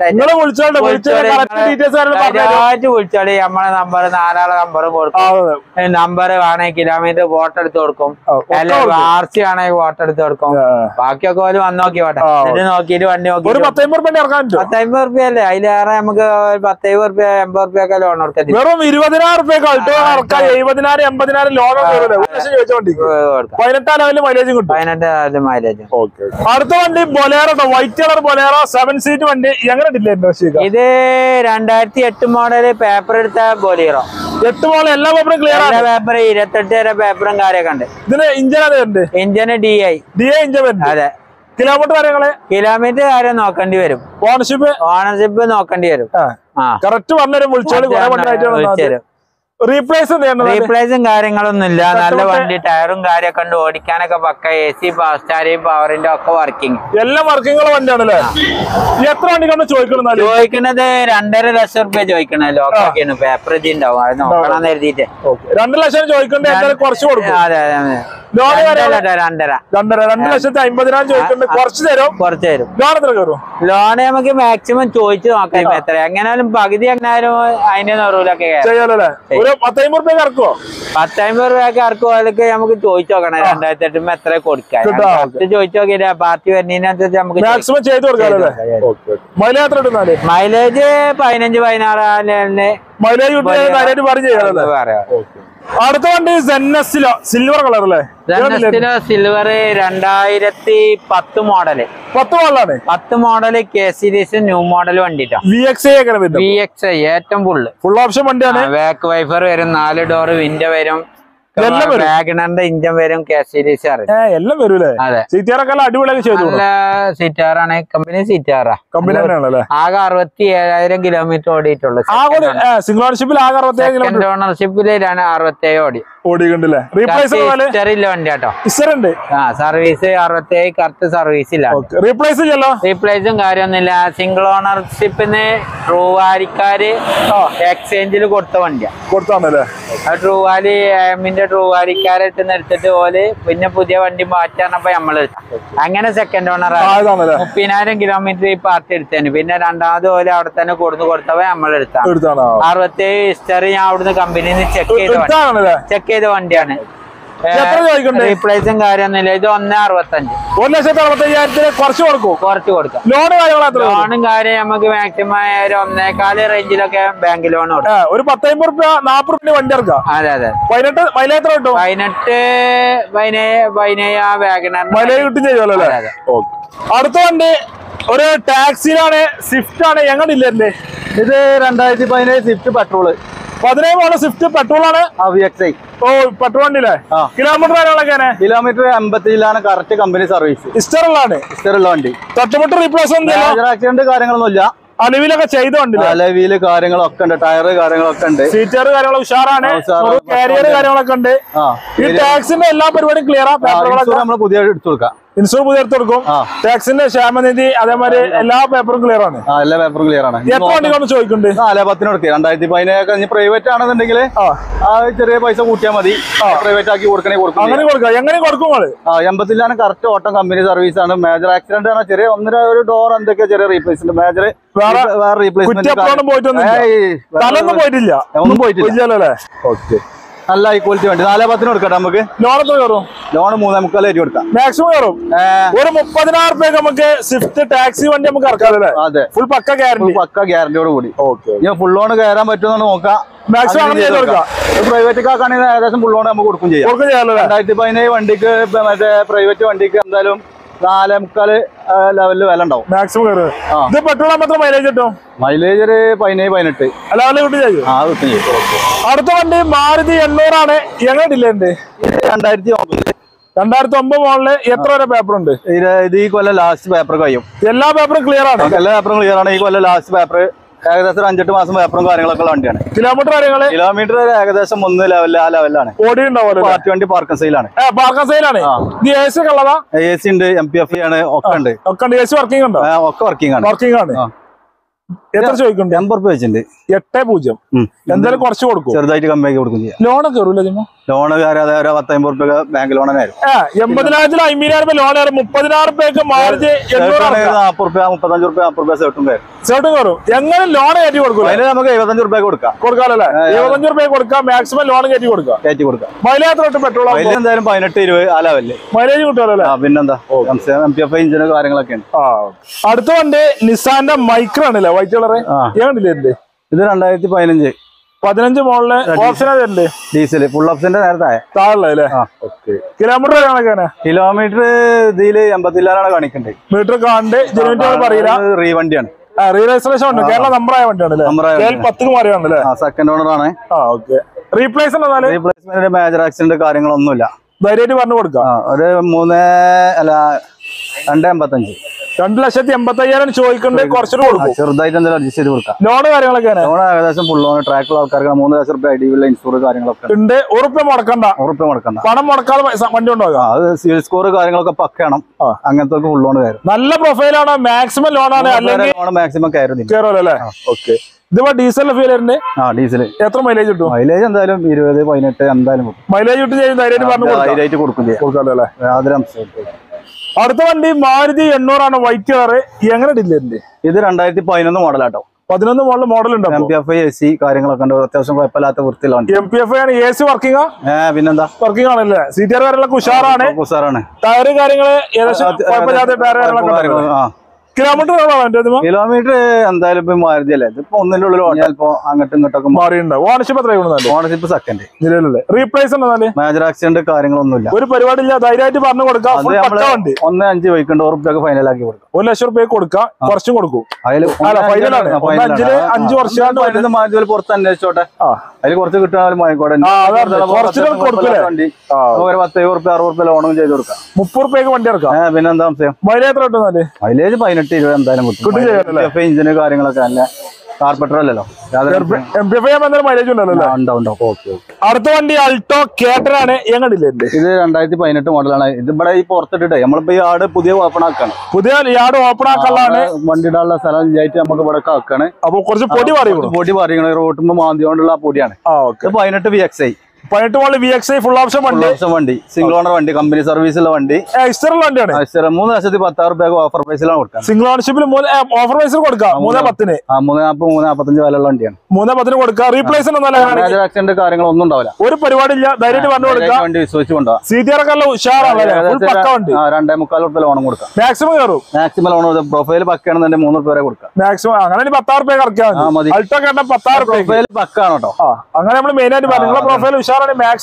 വിളിച്ചോളി. നമ്മളെ നമ്പർ നാലാളെ നമ്പർ കൊടുക്കും. നമ്പർ വേണമെങ്കിൽ കിലോമീറ്റർ ഫോട്ടോ എടുത്ത് കൊടുക്കും, അല്ലെങ്കിൽ ആർ സി ആണെങ്കിൽ ഫോട്ടോ എടുത്ത് കൊടുക്കും. ബാക്കിയൊക്കെ ഒരു വന്ന് നോക്കി പോട്ടെ. എന്നിട്ട് നോക്കിയിട്ട് വണ്ടി നോക്കി പത്തമ്പത് റുപ്യ അല്ലേ അതിലേറെ നമുക്ക് പത്തമ്പത് റുപ്യ എൺപത് റുപ്യൊക്കെ ലോൺ കൊടുക്കാം. വെറും ഇരുപതിനായിരം റുപ്യ എഴുപതിനായിരം എൺപതിനായിരം ലോൺ പതിനെട്ടാം ലെവലിൽ മൈലേജ് കിട്ടും. പതിനെട്ട് മൈലേജ്. അടുത്ത വണ്ടി Bolero, white colour Bolero, seven seat വണ്ടി. എങ്ങനെ ഇത് രണ്ടായിരത്തി എട്ട് മോഡല് പേപ്പർ എടുത്ത ബൊലേറോ. എട്ട് മോഡൽ എല്ലാ പേപ്പറും ക്ലിയർ ആണ്. പേപ്പർ ഇരുപത്തെട്ട് വരെ പേപ്പറും കാര്യമൊക്കെ ഉണ്ട്. ഇതിന് ഇഞ്ചൻ അത് engine D I D I engine വരുന്നത്. അതെ. കിലോമീറ്റർ കാര്യങ്ങള് കിലോമീറ്റർ കാര്യം നോക്കേണ്ടി വരും. ഓണർഷിപ്പ് ഓണർഷിപ്പ് നോക്കേണ്ടി വരും. കറക്റ്റ് പറഞ്ഞൊരു വിളിച്ചോളി. റീപ്ലേസ് റീപ്ലേസും കാര്യങ്ങളൊന്നും ഇല്ല. നല്ല വണ്ടി, ടയറും കാര്യമൊക്കെ ഉണ്ട്. ഓടിക്കാനൊക്കെ പക്ക. എ സി സ്റ്റാരിയും പവറിന്റെ ഒക്കെ വർക്കിംഗ്, എല്ലാം വർക്കിംഗ് വണ്ടിയാണല്ലേ. എത്ര വണ്ടിക്കാണ് ചോദിക്കുന്നത്? ചോദിക്കുന്നത് രണ്ടര ലക്ഷം റുപ്യ ചോദിക്കണേ. ലോക്കാണ് പേപ്പർ ഇത് ഉണ്ടാവും. അത് നോക്കണം എഴുതിയിട്ട് രണ്ടു ലക്ഷം ചോദിക്കണ്ടേ. കുറച്ച് കൊടുക്കും. അതെ അതെ. രണ്ടര രണ്ടര രണ്ട് ലക്ഷത്തി അമ്പതിനായിരം ചോദിക്കുന്നത്. കുറച്ച് തരും. കുറച്ച് തരും. ലോൺ എത്ര കയറും? ലോണ് നമുക്ക് മാക്സിമം ചോദിച്ചു നോക്കാം. എത്ര എങ്ങനെയാലും പകുതി എങ്ങനെയാലും അതിന്റെ നെറൂലൊക്കെ പത്തമ്പത് റുപ്യ ഇറക്കുവോ? പത്തമ്പത് റുപ്യൊക്കെ ഇറക്കുവോ? അതൊക്കെ നമുക്ക് ചോദിച്ചു നോക്കണം. രണ്ടായിരത്തി എട്ടുമ്പോ എത്ര കൊടുക്കാം ചോദിച്ചു നോക്കിയില്ല. പാർട്ടി വരുന്നതിനനുസരിച്ച് നമുക്ക് മാക്സിമം ചെയ്ത് കൊടുക്കാം. മൈലേജ് പതിനഞ്ച് പതിനാറ് മൈലേജ് പറയാം. അടുത്ത വണ്ടി സെന്നസിലോ സിൽവർ കളർ അല്ലേ? സിൽവർ രണ്ടായിരത്തി പത്ത് മോഡല്. പത്ത് മോഡലാണ്. പത്ത് model K series new model വണ്ടിട്ടാ. V X I V X I ഏറ്റവും ഫുള്ള് ഫുൾ ഓപ്ഷൻ വണ്ടിയാണ്. ബാക്ക് വൈഫർ വരും, നാല് ഡോർ വിൻഡോ വരും, വാഗണറിന്റെ ഇഞ്ചൻ വരും, കെ സീരീസ് എല്ലാം വരൂലേ? അതെ. സീറ്റാറൊക്കെ അടിപൊളിയൊക്കെ ചെയ്തു. നല്ല സീറ്റാറാണ്. കമ്പനി സീറ്റാറാ. കമ്പനി ആകെ അറുപത്തി ഏഴായിരം കിലോമീറ്റർ ഓടിയിട്ടുള്ളു. സിംഗിൾ ഓണർഷിപ്പിൽ ആകെ അറുപത്തി ഓണർഷിപ്പില് അറുപത്തി ഏഴ് ഓടി ഓടിക്കണ്ടല്ലേ. വണ്ടി കേട്ടോ. ആ സർവീസ് അറുപത്തി ഏഴ് കറക്റ്റ് സർവീസില്ല. റീപ്ലേസ് റീപ്ലേസും കാര്യമൊന്നുമില്ല. സിംഗിൾ ഓണർഷിപ്പിന് ട്രൂവാലിക്കാര് എക്സ്ചേഞ്ചിൽ കൊടുത്ത വണ്ടിയാ. കൊടുത്താണല്ലേ? ട്രൂവാലി എമ്മിന്റെ ട്രൂവാലിക്കാരായിട്ട് എടുത്തിട്ട് പോലെ പിന്നെ പുതിയ വണ്ടി മാറ്റാന്നപ്പോ നമ്മള് അങ്ങനെ സെക്കൻഡ് ഓണർ മുപ്പതിനായിരം കിലോമീറ്റർ ഈ പാർട്ടി എടുത്തേന്. പിന്നെ രണ്ടാമത് പോലെ അവിടെ തന്നെ കൊടുന്ന് കൊടുത്തപ്പോ നമ്മൾ എടുത്താണ്. അറുപത്തേഴ് ഹിസ്റ്ററി ഞാൻ അവിടുന്ന് കമ്പനിയിൽ നിന്ന് ചെക്ക് ചെയ്ത ചെക്ക് ചെയ്ത വണ്ടിയാണ്. റീപ്ലേസും കാര്യമൊന്നുമില്ല. ഇത് ഒന്ന് അറുപത്തഞ്ച്. ഒരു ലക്ഷത്തി അറുപത്തി അയ്യായിരത്തിന് കുറച്ച് കൊടുക്കും. കുറച്ച് കൊടുക്കാം. ലോണ് ലോണും കാര്യം നമുക്ക് മാക്സിമം ഒരു ഒന്നേകാല് റേഞ്ചിലൊക്കെ ബാങ്ക് ലോൺ കൊടുക്കും. ഒരു പത്തമ്പത് റുപ്യ നാപ്പത് റുപ്യ വണ്ടി ഇറക്കാം. അതെ അതെ. പതിനെട്ട് മൈലേജ് കിട്ടും. പതിനെട്ട് പതിനേഴ് പതിനേഴ് ആ വാഗണർ മൈലേജ് കിട്ടും ചെയ്യുമല്ലോ അല്ലേ? അടുത്ത വണ്ടി ഒരു ടാക്സിയിലാണ്. സ്വിഫ്റ്റ് ആണ്. എങ്ങനെയില്ല എന്റെ ഇത് രണ്ടായിരത്തി പതിനേഴ് സ്വിഫ്റ്റ് പെട്രോള്. പതിനേഴ് മോഡൽ സ്വിഫ്റ്റ് പെട്രോൾ ആണ്. ഓ പെട്രോൾ വണ്ടിയില്ലേ? കിലോമീറ്റർ കാര്യങ്ങളൊക്കെ കിലോമീറ്റർ അമ്പത്തിലാണ് കറക്റ്റ് കമ്പനി സർവീസ്. ഇസ്റ്ററുള്ളതാണ്. ഇസ്റ്ററുള്ള വണ്ടി. തട്ടുമുട്ട് റീപ്ലേസ് ആക്സിഡന്റ് കാര്യങ്ങളൊന്നും ഇല്ല. അലവിലൊക്കെ ചെയ്ത വണ്ടി. അലവില് കാര്യങ്ങളൊക്കെ ഉണ്ട്. ടയർ കാര്യങ്ങളൊക്കെ ഉണ്ട്. സീറ്റർ കാര്യങ്ങൾ ഉഷാറാണ്. കാരിയർ കാര്യങ്ങളൊക്കെ ഉണ്ട്. ഈ ടാക്സിന്റെ എല്ലാ പരിപാടിയും ക്ലിയർ ആണ്. നമ്മൾ പുതിയ എടുത്തു കൊടുക്കാം. ഇൻഷുർ പുതിയ എടുത്ത് കൊടുക്കും. ടാക്സിന്റെ ക്ഷേമനിധി അതേമാതിരി എല്ലാ പേപ്പറും ക്ലിയർ ആണ്. എല്ലാ പേപ്പറും ക്ലിയർ ആണ്. എത്ര വണ്ടികളാണ് ചോദിക്കുന്നുണ്ട്? നാല് പത്തിന് കൊടുക്കുക. രണ്ടായിരത്തി പതിനേഴ് പ്രൈവറ്റ് ആണെന്നുണ്ടെങ്കിൽ ആ ചെറിയ പൈസ കൂട്ടിയാൽ മതി. പ്രൈവറ്റ് ആക്കി കൊടുക്കണേ കൊടുക്കും. അങ്ങനെ കൊടുക്കാം. എങ്ങനെ കൊടുക്കും? ആ എൺപത്തിലാണ് കറക്റ്റ് ഓട്ടം കമ്പനി സർവീസ് ആണ്. മേജർ ആക്സിഡന്റ് ആണ്. ചെറിയ ഒന്നര ഒരു ഡോർ എന്തൊക്കെ ചെറിയ റീപ്ലേസ്മെന്റ്. മേജർ വേറെ റീപ്ലേസ്മെന്റ് പോയിട്ടില്ല. ഒന്നും പോയിട്ടില്ല. ഓക്കെ. നല്ല ഹൈ ക്വാളിറ്റി വണ്ടി. നാല് പത്തിന് കൊടുക്കട്ടെ നമുക്ക്. ലോൺ എത്ര കയറും? ലോൺ മൂന്നേ മുക്കാൽ ഏറ്റി കൊടുക്കാം മാക്സിമം കയറും. ഒരു മുപ്പതിനായിരം റുപ്യക്ക് നമുക്ക് സ്വിഫ്റ്റ് ടാക്സി വണ്ടി നമുക്ക് ഇറക്കാം. അതെ, ഫുൾ പക്ക ഗ്യാരണ്ടി, പക്ക ഗ്യാരണ്ടിയോട് കൂടി. ഓക്കെ, ഞാൻ ഫുൾ ലോൺ കയറാൻ പറ്റുമെന്ന് നോക്കാം. മാക്സിമം പ്രൈവറ്റ് കാക്കാണെങ്കിൽ ഏകദേശം ഫുൾ ലോൺ നമുക്ക് കൊടുക്കും ചെയ്യാം. രണ്ടായിരത്തി പതിനേഴ് വണ്ടിക്ക് മറ്റേ പ്രൈവറ്റ് വണ്ടിക്ക് എന്തായാലും നാലേ മുക്കാല് ലെവലിൽ വില ഉണ്ടാവും മാക്സിമം. ഇത് പെട്രോൾ മാത്രം മൈലേജ് കിട്ടും. മൈലേജ് ഒരു പതിനേഴ് പതിനെട്ട് അടുത്ത വണ്ടി മാരുതി എണ്ണൂറാണ്. എങ്ങനെ ഡിലേണ്ട്? രണ്ടായിരത്തി ഒമ്പത് രണ്ടായിരത്തി ഒമ്പത് മോഡല്. എത്ര വരെ പേപ്പർ ഉണ്ട്? ഇത് ഈ കൊല്ലം ലാസ്റ്റ് പേപ്പർ കഴിയും. എല്ലാ പേപ്പറും ക്ലിയർ ആണ്? എല്ലാ പേപ്പറും ക്ലിയർ ആണ്. ഈ കൊല്ലം ലാസ്റ്റ് പേപ്പർ ഏകദേശം അഞ്ചെട്ട് മാസം പേപ്പറും കാര്യങ്ങളൊക്കെ ഉള്ള വണ്ടിയാണ്. കിലോമീറ്റർ കാര്യങ്ങള് കിലോമീറ്റർ ഏകദേശം മൂന്ന് ലെവലിൽ ആ ലെവലാണ്. ഓടി ഉണ്ടാവും. പാർട്ടി വണ്ടി പാർക്കൻ സെയിലാണ്. പാർക്കൻ സെയിലാണ്. എ സി ഉള്ളതാ? എ സി ഉണ്ട്, എം പി എഫ് ആണ്, ഒക്കെ ഉണ്ട്. ഒക്കെ ഉണ്ട്. എ സി വർക്കിംഗ് ഉണ്ടോ? ഒക്കെ വർക്കിംഗ് ആണ്. വർക്കിംഗ് ആണ്. എത്ര ചോദിക്കുന്നുണ്ട്? എൺപത് രൂപ വെച്ചിട്ടുണ്ട്. എട്ട് പൂജ്യം. എന്തായാലും കുറച്ച് കൊടുക്കും, ചെറുതായിട്ട് കമ്മിയാക്കി കൊടുക്കും ചെയ്യാം. ലോൺ കയറൂല? ലോണ് കയറാതെ പത്തമ്പത് രൂപ ബാങ്ക് ലോൺ എൺപതിനായിരത്തിൽ അമ്പതിനായിരം രൂപ ലോൺ കയറും. മുപ്പതിനായിരം രൂപയ്ക്ക് മാർജ് നാപ്പത് രൂപ മുപ്പത്തഞ്ച് രൂപ നാപ്പത് രൂപ സേട്ടും കയറും. സേട്ടും കയറും. എങ്ങനെ ലോൺ കയറ്റി കൊടുക്കും? അതിന് നമുക്ക് എഴുപത്തഞ്ച് രൂപ കൊടുക്കാം. കൊടുക്കാമല്ലേ? എഴുപത്തഞ്ച് രൂപ കൊടുക്കാം. മാക്സിമം ലോൺ കയറ്റി കൊടുക്കാം. കയറ്റി കൊടുക്കാം. മൈലേജ് തൊട്ട് പെട്രോൾ എന്തായാലും പതിനെട്ട് ഇരുപത് ആ ലെവലില് മൈലേജ് കിട്ടുമല്ലോ. പിന്നെന്താ എം പി എഫ് എഞ്ചിന് കാര്യങ്ങളൊക്കെ ഉണ്ട്. അടുത്ത വണ്ടി നിസാന്റെ മൈക്രോ ആണല്ലേ, വൈറ്റ് കളറ്. ഏണ്ടില്ലേ? ഇത് രണ്ടായിരത്തി പതിനഞ്ച് പതിനഞ്ച് മോളില് ഓപ്ഷൻ തരണ്ടേ? ഡീസൽ ഫുൾ ഓപ്ഷന്റെ നേരത്തെ താഴെ. കിലോമീറ്റർ കണക്കാണ്? കിലോമീറ്റർ ഇതില് എൺപത്തിലാണ് കാണിക്കണ്ടേ. മീറ്റർ കാണണ്ട്. ജനുവിന്റെ പറയില്ല. റീ വണ്ടിയാണ്. റീ രജിസ്ട്രേഷൻ ഉണ്ട്. കേരള നമ്പറായ വണ്ടിയാണ്. പത്തിന് മാറിയാണല്ലേ? സെക്കൻഡ് ഓണർ ആണ്. റീപ്ലേസ്മെന്റ് റീപ്ലേസ്മെന്റ് മേജർ ആക്സിഡന്റ് കാര്യങ്ങളൊന്നുമില്ല. ധൈര്യമായിട്ട് പറഞ്ഞു കൊടുക്കാം. ഒരു മൂന്ന് അല്ല രണ്ട് എൺപത്തഞ്ച് രണ്ട് ലക്ഷത്തി എൺപത്തി അയ്യായിരം ചോദിക്കണ്ടേ? കുറച്ചുകൂടെ കൊടുക്കും. ചെറുതായിട്ട് എന്തെങ്കിലും അഡ്ജസ്റ്റ് ചെയ്ത് കൊടുക്കാം. ലോണ് കാര്യങ്ങളൊക്കെ ലോൺ ഏകദേശം ഫുൾ ലോൺ ട്രാക്കുള്ള ആൾക്കാർക്ക് മൂന്ന് ലക്ഷം രൂപ ഐഡിയുള്ള ഇൻഷുറൻസ് കാര്യങ്ങളൊക്കെ ഉണ്ട്. ഉറപ്പ് മുടക്കണ്ട. ഉറപ്പ് മുടക്കണ്ട. പണം മുടക്കാതെ വണ്ടി ഉണ്ടാകുക. അത് സിവിൽ സ്കോർ കാര്യങ്ങളൊക്കെ പക്കണം. അങ്ങനത്തെ ഫുൾ ലോൺ കയറും. നല്ല പ്രൊഫൈലാണ്. മാക്സിമം ലോണാണ്. അല്ലെങ്കിൽ ലോൺ മാക്സിമം കയറുന്നില്ല. കയറുമല്ലേ? ഓക്കെ. ഇതിപ്പോ ഡീസലിന്റെ ഫീൽ വരുന്നത്? ആ ഡീസൽ. എത്ര മൈലേജ് കിട്ടും? മൈലേജ് എന്തായാലും ഇരുപത് പതിനെട്ട് എന്തായാലും മൈലേജ് കിട്ടും. ധൈര്യമായിട്ട് പറഞ്ഞു ധൈര്യമായിട്ട് കൊടുക്കും. കൊടുക്കാമല്ലേ? യാതൊരു അംശം. അടുത്ത വണ്ടി മാരുതി എണ്ണൂറാണ്, വൈറ്റ് കളറ്. എങ്ങനെ ഡില്ലേ? ഇത് രണ്ടായിരത്തി പതിനൊന്ന് മോഡലാട്ടോ. പതിനൊന്ന് മോഡൽ മോഡൽ ഉണ്ട്. M P F A C കാര്യങ്ങളൊക്കെ ഉണ്ട്. അത്യാവശ്യം കുഴപ്പമില്ലാത്ത വൃത്തിയിലാണ്. എം പി എഫ് ആണ്. A C working? പിന്നെന്താ വർക്കിംഗ് ആണല്ലേ? സീറ്റർ കാര്യങ്ങളൊക്കെ ഉഷാറാണ്. ഉഷാറാണ്. ടയറ് കാര്യങ്ങള് ഏകദേശം കുഴപ്പമില്ലാത്ത ടയർ കാര്യങ്ങളൊക്കെ. കിലോമീറ്റർ കിലോമീറ്റർ എന്തായാലും ഇപ്പൊ മാരുതിയല്ലേ? ഇതിപ്പോ ഒന്നിന്റെ ഉള്ളിൽ ചിലപ്പോ അങ്ങോട്ടും ഇങ്ങോട്ടൊക്കെ മാറിയിട്ടുണ്ടാവും. ഓണർഷിപ്പ് എത്ര? Ownership second. Replace major accident കാര്യങ്ങളൊന്നുമില്ല. ഒരു പരിപാടി ഇല്ല. ധൈര്യമായിട്ട് പറഞ്ഞു കൊടുക്കാം. ഒന്ന് അഞ്ച് വയ്ക്കണ്ട ഉറുപ്പ്യൊക്കെ ഫൈനൽ ആക്കി കൊടുക്കാം. ഒരു ലക്ഷം റുപ്യ കൊടുക്കാം. കുറച്ചും കൊടുക്കും. അതിൽ അഞ്ചു വർഷം മാരുതി പുറത്ത് അന്വേഷിച്ചോട്ടെ. അതിൽ കുറച്ച് കിട്ടാൻ വാങ്ങിക്കോട്ടെ. വണ്ടി ഒരു പത്ത് എഴുപത് റുപ്യ അറുപത് റുപ്യ ലോണും ചെയ്ത് കൊടുക്കാം. മുപ്പത് റുപ്യക്ക് വണ്ടി ഇറക്കാം. പിന്നെന്താ മൈലേജ് എത്ര കിട്ടും? മൈലേജ് പതിനെട്ട് ഇരുപത് എന്തായാലും കിട്ടും. ഇഞ്ചിന് കാര്യങ്ങളൊക്കെ അല്ല. കാർപെറ്റർ അല്ലല്ലോ. അടുത്ത വണ്ടി അൾട്ടോ കേട്ടറാണ്. എങ്ങടില്ലേ? ഇത് രണ്ടായിരത്തി പതിനെട്ട് മോഡലാണ്. ഇത് ഇവിടെ ഈ പുറത്തിട്ടിട്ടേ നമ്മളിപ്പോ ഈ യാർഡ് പുതിയ ഓപ്പൺ ആക്കാണ്. പുതിയ യാർഡ് ഓപ്പൺ ആക്കാനാണ്. വണ്ടി ഇടാനുള്ള സ്ഥലം ഇല്ലായിട്ട് നമുക്ക് ഇവിടെ ആക്കാണ്. അപ്പൊ കുറച്ച് പൊടി പറയും. പൊടി പറയണ റോട്ടുമ്പോ മാന്തി കൊണ്ടുള്ള പൊടിയാണ്. പതിനെട്ട് വി എക്സ് ഐ പതിനെട്ട് model V X I full option വണ്ടി. വണ്ടി സിംഗിൾ ഓണർ വണ്ടി. കമ്പനി സർവീസുള്ള വണ്ടി. വണ്ടിയാണ്. മൂന്ന് ലക്ഷത്തി പത്താറ് രൂപ ഓഫർ പ്രൈസിലാണ് കൊടുക്കാം. സിംഗിൾ ഓണർഷിപ്പിൽ ഓഫർ പ്രൈസിൽ കൊടുക്കാം. മൂന്ന് പത്തിന് മൂന്ന് നാപ്പത് മൂന്ന് നാപ്പത്തഞ്ച് വിലയുള്ള വണ്ടിയാണ്. മൂന്ന് പത്തിന് കൊടുക്കാം. റീപ്ലേസ് ആക്സിഡന്റ് കാര്യങ്ങളൊന്നും ഉണ്ടാവില്ല. ഒരു പരിപാടി ഇല്ല. ധൈര്യമായിട്ട് പറഞ്ഞു കൊടുക്കാം. വണ്ടി വിശ്വസിച്ച് കൊണ്ടുപോകാം. സീറ്ററൊക്കെ ഉഷാറാണ്. രണ്ടേ മുക്കാൽ രൂപ ലോൺ കൊടുക്കാം. മാക്സിമം കയറും. മാക്സിമം ലോൺ പ്രൊഫൈൽ പക്കാണെന്നുണ്ടെങ്കിൽ മൂന്ന് രൂപ വരെ കൊടുക്കാം. മാക്സിമം അങ്ങനെ പത്താറ് രൂപ കറക്കാം. അൾട്ടോ കേട്ട പത്താറ് പ്രൊഫൈൽ പക്കാണ് കേട്ടോ. അങ്ങനെ നമ്മൾ മെയിൻ ആയിട്ട് പറഞ്ഞു പ്രൊഫൈൽ ഉഷാറാണ്.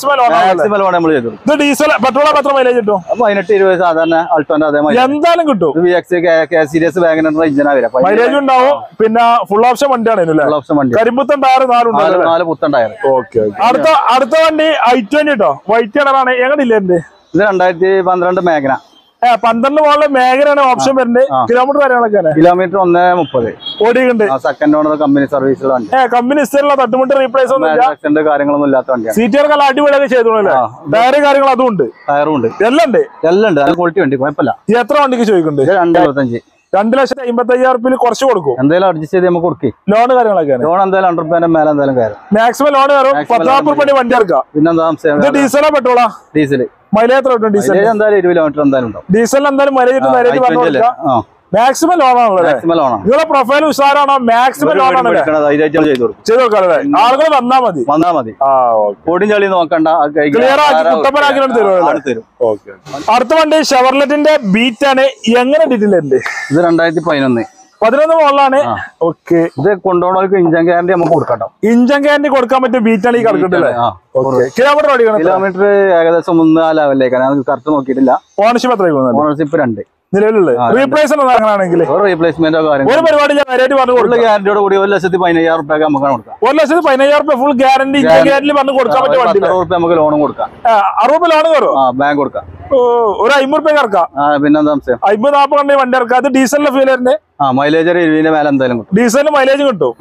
ഡീസൽ പെട്രോൾ എത്ര മൈലേജ് കിട്ടും? പതിനെട്ട് ഇരുപത് സാധാരണ അൾട്ടോന്റെ അതേ എന്തായാലും കിട്ടും. സീരിയസ് മൈലേജ് ഉണ്ടാവും. പിന്നെ ഫുൾ ഓപ്ഷൻ വണ്ടിയാണ്. കരിമ്പുത്തൻ ടയർ നാലുണ്ട്. നാല് പുത്തൻ ടയർ. ഓക്കെ. അടുത്ത അടുത്ത വണ്ടി ഐ ട്വന്റി കേട്ടോ. വൈറ്റ് കളറാണ്. എങ്ങനെയില്ലേ? ഇത് രണ്ടായിരത്തി പന്ത്രണ്ട് മേഘന. പന്ത്രണ്ട് മോളിലെ മേഖലയാണ് ഓപ്ഷൻ വരുന്നത്. കിലോമീറ്റർ കാര്യങ്ങളൊക്കെ കിലോമീറ്റർ ഒന്നേ മുപ്പത് ഓടിയുണ്ട്. സെക്കൻഡ് ഓണർ കമ്പനി സർവീസിലാണ്. കമ്പനി ഇഷ്ടമുള്ള തട്ടുമുട്ട് റീപ്ലേസ് ഒന്നും കാര്യങ്ങളൊന്നും ഇല്ലാത്ത വണ്ടിയാണ്. സീറ്റുകൾക്ക് അടിപൊളിയൊക്കെ ചെയ്തോളൂ. ടയറ് കാര്യങ്ങൾ അതും ഉണ്ട്. ടയറും ഉണ്ട്. എല്ലാം ഉണ്ട്. എല്ലാം ഉണ്ട്. ക്വാളിറ്റി വണ്ടി കുഴപ്പമില്ല. എത്ര വണ്ടിക്ക് ചോദിക്കുന്നുണ്ട്? രണ്ട് ഇരുപത്തഞ്ച് രണ്ട് ലക്ഷത്തി അമ്പത്തി അയ്യായിരം റുപ്യ കുറച്ച് കൊടുക്കും. എന്തായാലും അഡ്ജസ്റ്റ് ചെയ്ത് നമുക്ക് കൊടുക്കും. ലോൺ കാര്യങ്ങളൊക്കെ ലോൺ എന്തായാലും ഹൺഡ്രഡ് റുപ്യന്റെ മേലെ എന്തായാലും കയറും. മാക്സിമം ലോൺ കയറും. പത്താം റുപ്യ വണ്ടി ഇറക്കാം. പിന്നെന്താ ഡീസലോ പെട്രോളാ? ഡീസൽ. മൈലേജ് എത്ര കിട്ടും? ഡീസൽ എന്തായാലും ഇരുപത് കിലോമീറ്റർ എന്തായാലും ഉണ്ടാവും. ഡീസലിന് എന്തായാലും മൈലേജ് കിട്ടും. മാക്സിമം ലോൺ ആണല്ലോ. നിങ്ങളുടെ പ്രൊഫൈൽ ഉഷാറാണോ? മാക്സിമം ലോൺ ആണ് ചെയ്ത് കൊടുക്കാല്ലേ? ആളുകൾ വന്നാ മതി വന്നാ മതി. പൊടിയും ചളി നോക്കണ്ട, ക്ലിയർ ആക്കി കുട്ടപ്പനാക്കി തരും. അടുത്ത വണ്ടി ഷെവർലെറ്റിന്റെ ബീറ്റ് ആണ്. എങ്ങനെ ഡീറ്റെയിൽ ഉണ്ട്? ഇത് രണ്ടായിരത്തി പതിനൊന്ന് പതിനൊന്ന് മോളിലാണ്. ഓക്കെ, ഇത് കൊണ്ടുപോകണവർക്ക് ഇഞ്ചൻ ഗ്യാരണ്ടി നമുക്ക് കൊടുക്കാം. ഇഞ്ചൻ ഗ്യാരണ്ടി കൊടുക്കാൻ പറ്റിയ ബീറ്റാണ് ഈ കിടക്കുന്നുണ്ടല്ലേ? കിലോമീറ്റർ ഓടിക്കണം. കിലോമീറ്റർ ഏകദേശം മൂന്ന് ആ ലെവലിലേക്കാണ്, കറക്റ്റ് നോക്കിയിട്ടില്ല. ഓണർഷിപ്പ് എത്ര? ഓണർഷിപ്പ് രണ്ട്. നിലവിലുള്ള റീപ്ലേസ്മെന്റ് അങ്ങനെയാണെങ്കിൽ റീപ്ലേസ്മെന്റോ ഒരു പരിപാടി ഗ്യാരണ്ടിയോട് കൂടി ഒരു ലക്ഷത്തി പതിനയ്യായിരം റുപ്യ നമുക്ക് കൊടുക്കാം. ഒരു ലക്ഷത്തി പതിനയ്യായിരം റുപ്യ ഫുൾ ഗ്യാരണ്ടി ഗ്യാരണ്ടി പറഞ്ഞു കൊടുക്കാൻ പറ്റും. വണ്ടി നമുക്ക് ലോണും കൊടുക്കാം. അറുപത് ലോൺ കയറും. ബാങ്ക് കൊടുക്കാം. ഒരു അമ്പത് റുപ്യ ഇറക്കാം. പിന്നെന്താ അമ്പത് നാൽപ്പത് കണ്ടി വണ്ടി ഇറക്കാം. അത് ഡീസലിന്റെ ഫീൽ തന്നെ. മൈലേജ് ഇരുപതിന്റെ മേലെ എന്തായാലും ഡീസലിന് മൈലേജ് കിട്ടും.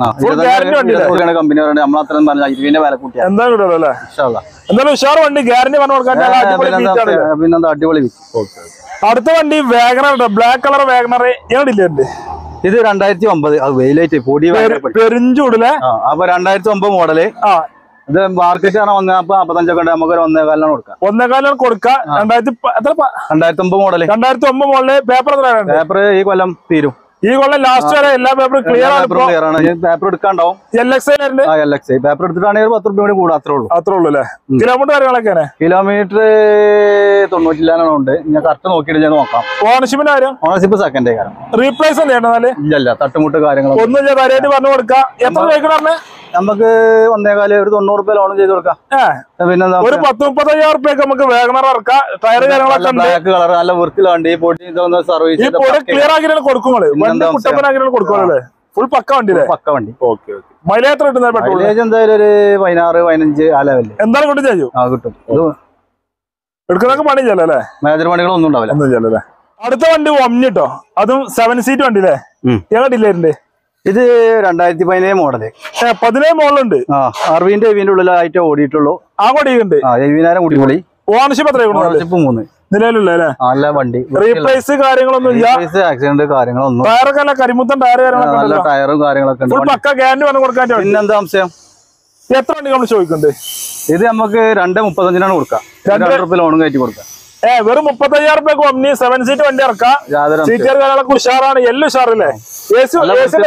കമ്പനി നമ്മളത്രയും പറഞ്ഞ ഇരുപതിന്റെ മേലെ കൂട്ടി എന്തായാലും കിട്ടുമല്ലോ അല്ലേ? എന്തായാലും ഉഷാർ വണ്ടി ഗ്യാരണ്ടി പറഞ്ഞു കൊടുക്കാൻ. പിന്നെന്താ അടിപൊളി. അടുത്ത വണ്ടി വാഗണർ, ബ്ലാക്ക് കളർ വാഗണർ. എവിടെയില്ലേ? ഇത് രണ്ടായിരത്തി ഒമ്പത്. അത് വെയിലായിട്ട് പൊടി പെരിഞ്ചൂടിലെ. അപ്പൊ രണ്ടായിരത്തി ഒമ്പത് മോഡല്. ഇത് മാർക്കറ്റ് ആണ് ഒന്നേ നാപ്പത്തഞ്ചൊക്കെ ഉണ്ട്. നമുക്ക് ഒന്നേകാലിനാണ് കൊടുക്കാം. ഒന്നേകാലിനാണ് കൊടുക്കാം. രണ്ടായിരത്തി രണ്ടായിരത്തി ഒമ്പത് മോഡല്. രണ്ടായിരത്തി ഒമ്പത് മോഡല്. പേപ്പർ എത്രയാണ്? പേപ്പർ ഈ കൊല്ലം തീരും. ഈ കൊല്ലം ലാസ്റ്റ് വരെ എല്ലാ പേപ്പറും ക്ലിയർ ആണ്. ക്ലിയർ ആണ്. പേപ്പർ എടുക്കാണ്ടാവും. L X L X paper എടുത്തിട്ടാണെങ്കിൽ പത്ത് റുപ്യ കൂടി കൂടും. അത്രേ ഉള്ളൂ. അത്രേ ഉള്ളൂ അല്ലേ? കിലോമീറ്റർ കാര്യങ്ങളൊക്കെയാണ്. കിലോമീറ്റർ തൊണ്ണൂറ്റില്ലാനുണ്ട്. ഞാൻ കറക്റ്റ് നോക്കിയിട്ട് ഞാൻ നോക്കാം. ഓണർഷിപ്പിന്റെ കാര്യം? ഓണർഷിപ്പ് സെക്കൻഡ് കാര്യം. റീപ്ലേസ് ചെയ്യണമെന്നാല് ഇല്ല, തട്ടുമുട്ട് കാര്യങ്ങൾ ഒന്നും കാര്യമായിട്ട് പറഞ്ഞു കൊടുക്കാം. എത്ര ചോദിക്കണേ? നമുക്ക് ഒന്നേകാല് ഒരു തൊണ്ണൂറ് റുപ്യ ലോൺ ചെയ്ത് കൊടുക്കാം. പിന്നെ ഒരു പത്ത് മുപ്പത്തയ്യായിരം റുപ്യക്ക് നമുക്ക് വാഗണർ ഇറക്കാം. ടയർ കാര്യങ്ങളൊക്കെ ബ്ലാക്ക് കളർ നല്ല വൃത്തിയുള്ള വണ്ടി. പൊടി ഇതൊന്ന് സർവീസ് ക്ലിയർ ആക്കി കൊടുക്കുമല്ലേ? കുട്ടപ്പനാക്കി കൊടുക്കുമല്ലേ? ഫുൾ പക്ക വണ്ടി. പക്ക വണ്ടി. Okay okay. മൈലേജ് എത്ര കിട്ടുന്നത്? മൈലേജ് എന്തായാലും ഒരു പതിനാറ് പതിനഞ്ച് ആ ലെവലിൽ എന്തായാലും കിട്ടും. ചെയ്യും. ആ കിട്ടും. എടുക്കുന്നതൊക്കെ പണി ചെല്ലല്ലേ? മേജർ പണികളൊന്നും ഉണ്ടാവില്ല. ഒന്നും ചെല്ലല്ലേ? അടുത്ത വണ്ടി ഒമ്നിട്ടോ, അതും സെവൻ സീറ്റ് വണ്ടി അല്ലേ? ഞങ്ങളുടെ ഇത് രണ്ടായിരത്തി പതിനേഴ് മോഡല്. പതിനേഴ് മോഡലുണ്ട്. ആ അറുപതിന്റെ എവിന്റെ ഉള്ളിലായിട്ട് ഓടിയിട്ടുള്ളൂ. ആ കൊടിയുണ്ട്. എഴുപതിനായിരം കൂടി കൂടി. ഓണർഷിപ്പ് എത്ര? ഓണർഷിപ്പ് മൂന്ന്. നിലവിലുള്ള നല്ല വണ്ടി. റീപ്ലേസ് കാര്യങ്ങളൊന്നും ഇല്ല. ആക്സിഡന്റ് കാര്യങ്ങളൊന്നും. ടയറൊക്കെ അല്ല കരിമുത്തൻ ടയർ നല്ല ടയറും കാര്യങ്ങളൊക്കെ പക്ക ഗ്യാരണ്ടി പറഞ്ഞു കൊടുക്കാൻ. പിന്നെന്താ അംശം? എത്ര വണ്ടി നമ്മൾ ചോദിക്കുന്നുണ്ട്? ഇത് നമുക്ക് രണ്ട് മുപ്പത്തഞ്ചിനാണ് കൊടുക്കാം. രണ്ട് റുപ്യ ലോണും കയറ്റി കൊടുക്കാം. ഏ വെറും മുപ്പത്തയ്യായിരം റുപ്യ ഒമ്നി സെവൻ സീറ്റ് വണ്ടി ഇറക്കാം. സീറ്റർ കാര്യങ്ങളൊക്കെ ഉഷാറാണ്. എല്ലാം ഉഷാറല്ലേ? എ സി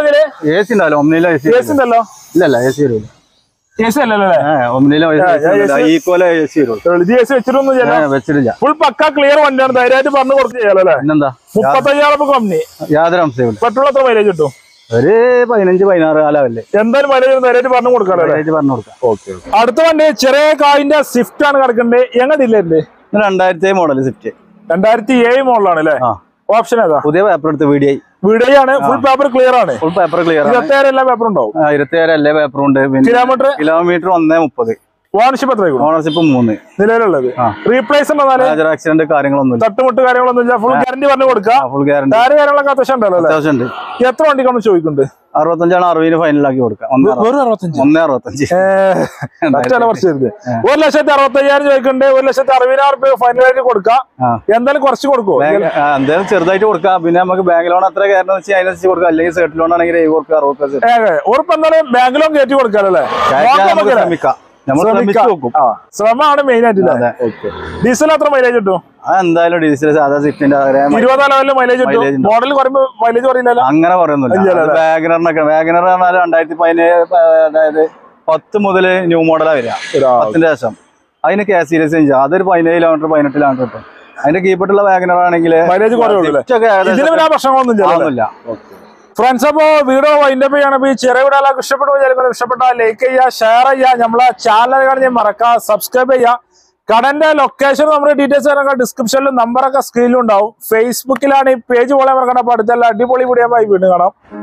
എ സി ഉണ്ടല്ലോ. ഒന്നില എ സി ഉണ്ടല്ലോ. ഇല്ലല്ല എ സി വരില്ല. എ സി അല്ലല്ലോ? വെച്ചിട്ടില്ല. ഫുൾ പക്ക ക്ലിയർ വണ്ടിയാണ്. ധൈര്യമായിട്ട് പറഞ്ഞു കൊടുത്ത് ചെയ്യാലോ? പിന്നെന്താ? മുപ്പത്തയ്യായിരം റുപ്യ കമ്പനി. യാതൊരു അംശമില്ല. പെട്രോൾ എത്ര മൈലേജ് കിട്ടും? ഒരു പതിനഞ്ച് പതിനാറ് കാലമല്ലേ? എന്തായാലും മൈലേജ് ധൈര്യമായിട്ട് പറഞ്ഞു കൊടുക്കാം. പറഞ്ഞു കൊടുക്കാം. ഓക്കെ. അടുത്ത വണ്ടി ചെറിയ കായിന്റെ സ്വിഫ്റ്റ് ആണ് കിടക്കുന്നത്. എങ്ങനെ ഇല്ലേ? രണ്ടായിരത്തി ഏഴ് മോഡൽ സ്വിഫ്റ്റ്. രണ്ടായിരത്തി ഏഴ് മോഡലാണ് അല്ലേ? ഓപ്ഷൻ ഏതാ? പുതിയ പേപ്പർ എടുത്ത് വീഡിയോ വീഡിയോ ആണ്. ഫുൾ പേപ്പർ ക്ലിയർ ആണ്. Full paper clear. ഇരുപത്തിയേഴ് എല്ലാ പേപ്പറും ഉണ്ടാവും. ഇരുപത്തിയേഴ് എല്ലാ പേപ്പറും ഉണ്ട്. കിലോമീറ്റർ കിലോമീറ്റർ ഒന്നേ മുപ്പത്. ഓണർഷിപ്പ് എത്ര? ഓണർഷിപ്പ് മൂന്ന്. നിലവിലുള്ളത്. റീപ്ലേസ് ആക്സിഡന്റ് കാര്യങ്ങളൊന്നും തട്ടുമുട്ട് കാര്യങ്ങളൊന്നും ഇല്ല. ഫുൾ ഗ്യാരണ്ടി പറഞ്ഞു കൊടുക്കാം. ഫുൾ ഗ്യാരണ്ടി കാര്യങ്ങളൊക്കെ അത്യാവശ്യം ഉണ്ടല്ലോ? അത്യാവശ്യം ഉണ്ട്. എത്ര വണ്ടിക്ക് നമ്മൾ ചോദിക്കുന്നുണ്ട്? അറുപത്തഞ്ചാണ്. അറുപതിന് ഫൈനലാക്കി കൊടുക്കാം. ഒന്നേ അറുപത്തഞ്ച്. ഒരു ലക്ഷത്തി അറുപത്തയ്യായിരം ചോദിക്കുന്നുണ്ട്. ഒരു ലക്ഷത്തി അറുപതിനായിരം റുപ്യ ഫൈനലായിട്ട് കൊടുക്കാം. എന്തായാലും കുറച്ച് കൊടുക്കും. എന്തായാലും ചെറുതായിട്ട് കൊടുക്കാം. പിന്നെ നമുക്ക് ബാങ്ക് ലോൺ എത്ര കയറുന്ന വെച്ചാൽ അതിനനുസരിച്ച് കൊടുക്കാം. അല്ലെങ്കിൽ സെറ്റ് ലോൺ ആണെങ്കിൽ എഴുപത് അറുപത് ഉറപ്പ് എന്തായാലും ബാങ്ക് ലോൺ കയറ്റി കൊടുക്കാറല്ലേ? ശ്രമിക്കാം. ശ്രമമാണ് മെയിൻ ആയിട്ടില്ല. ഡീസൽ എത്ര മൈലേജ് കിട്ടും? എന്തായാലും ഡീസൽ സാധാ സ്വിഫ്റ്റിന്റെ ഇരുപതാം ലെവലിൽ മൈലേജ് കിട്ടും. മോഡൽ പറയുമ്പോൾ മൈലേജ് പറയില്ലല്ലോ? അങ്ങനെ പറയുന്നില്ല. വാഗനറിനൊക്കെ വാഗനർ പറഞ്ഞാൽ രണ്ടായിരത്തി പതിനേഴ് അതായത് പത്ത് മുതൽ ന്യൂ മോഡലാ വരിക. പത്തിന്റെ ശേഷം അതിന് കെ സീരീസ് ഇഞ്ച് അതൊരു പതിനേഴ് കിലോമീറ്റർ പതിനെട്ട് കിലോമീറ്റർ കിട്ടും. അതിന്റെ കീപ്പിട്ടുള്ള വാഗനർ ആണെങ്കിൽ മൈലേജ് കുറവില്ല. പ്രശ്നങ്ങളൊന്നുമില്ല. ഫ്രണ്ട്സ്, അപ്പോ വീഡിയോ വൈൻഡപ്പ് ചെയ്യണം. ഈ ചെറിയ വീഡിയോ എല്ലാവർക്കും ഇഷ്ടപ്പെട്ടു വിചാരിക്കുന്നത്. ഇഷ്ടപ്പെട്ടാൽ ലൈക്ക് ചെയ്യുക, ഷെയർ ചെയ്യുക, നമ്മളെ ചാനൽ കാണാൻ മറക്കുക, സബ്സ്ക്രൈബ് ചെയ്യുക. കടന്റെ ലൊക്കേഷൻ നമ്മുടെ ഡീറ്റെയിൽസ് കാര്യങ്ങൾ ഡിസ്ക്രിപ്ഷനിലും നമ്പറൊക്കെ സ്ക്രീനിലും ഉണ്ടാവും. ഫേസ്ബുക്കിലാണ് ഈ പേജ് പോലെ മറക്കണം. അപ്പൊ അടുത്തുള്ള അടിപൊളി വീഡിയോ വീണ്ടും കാണാം.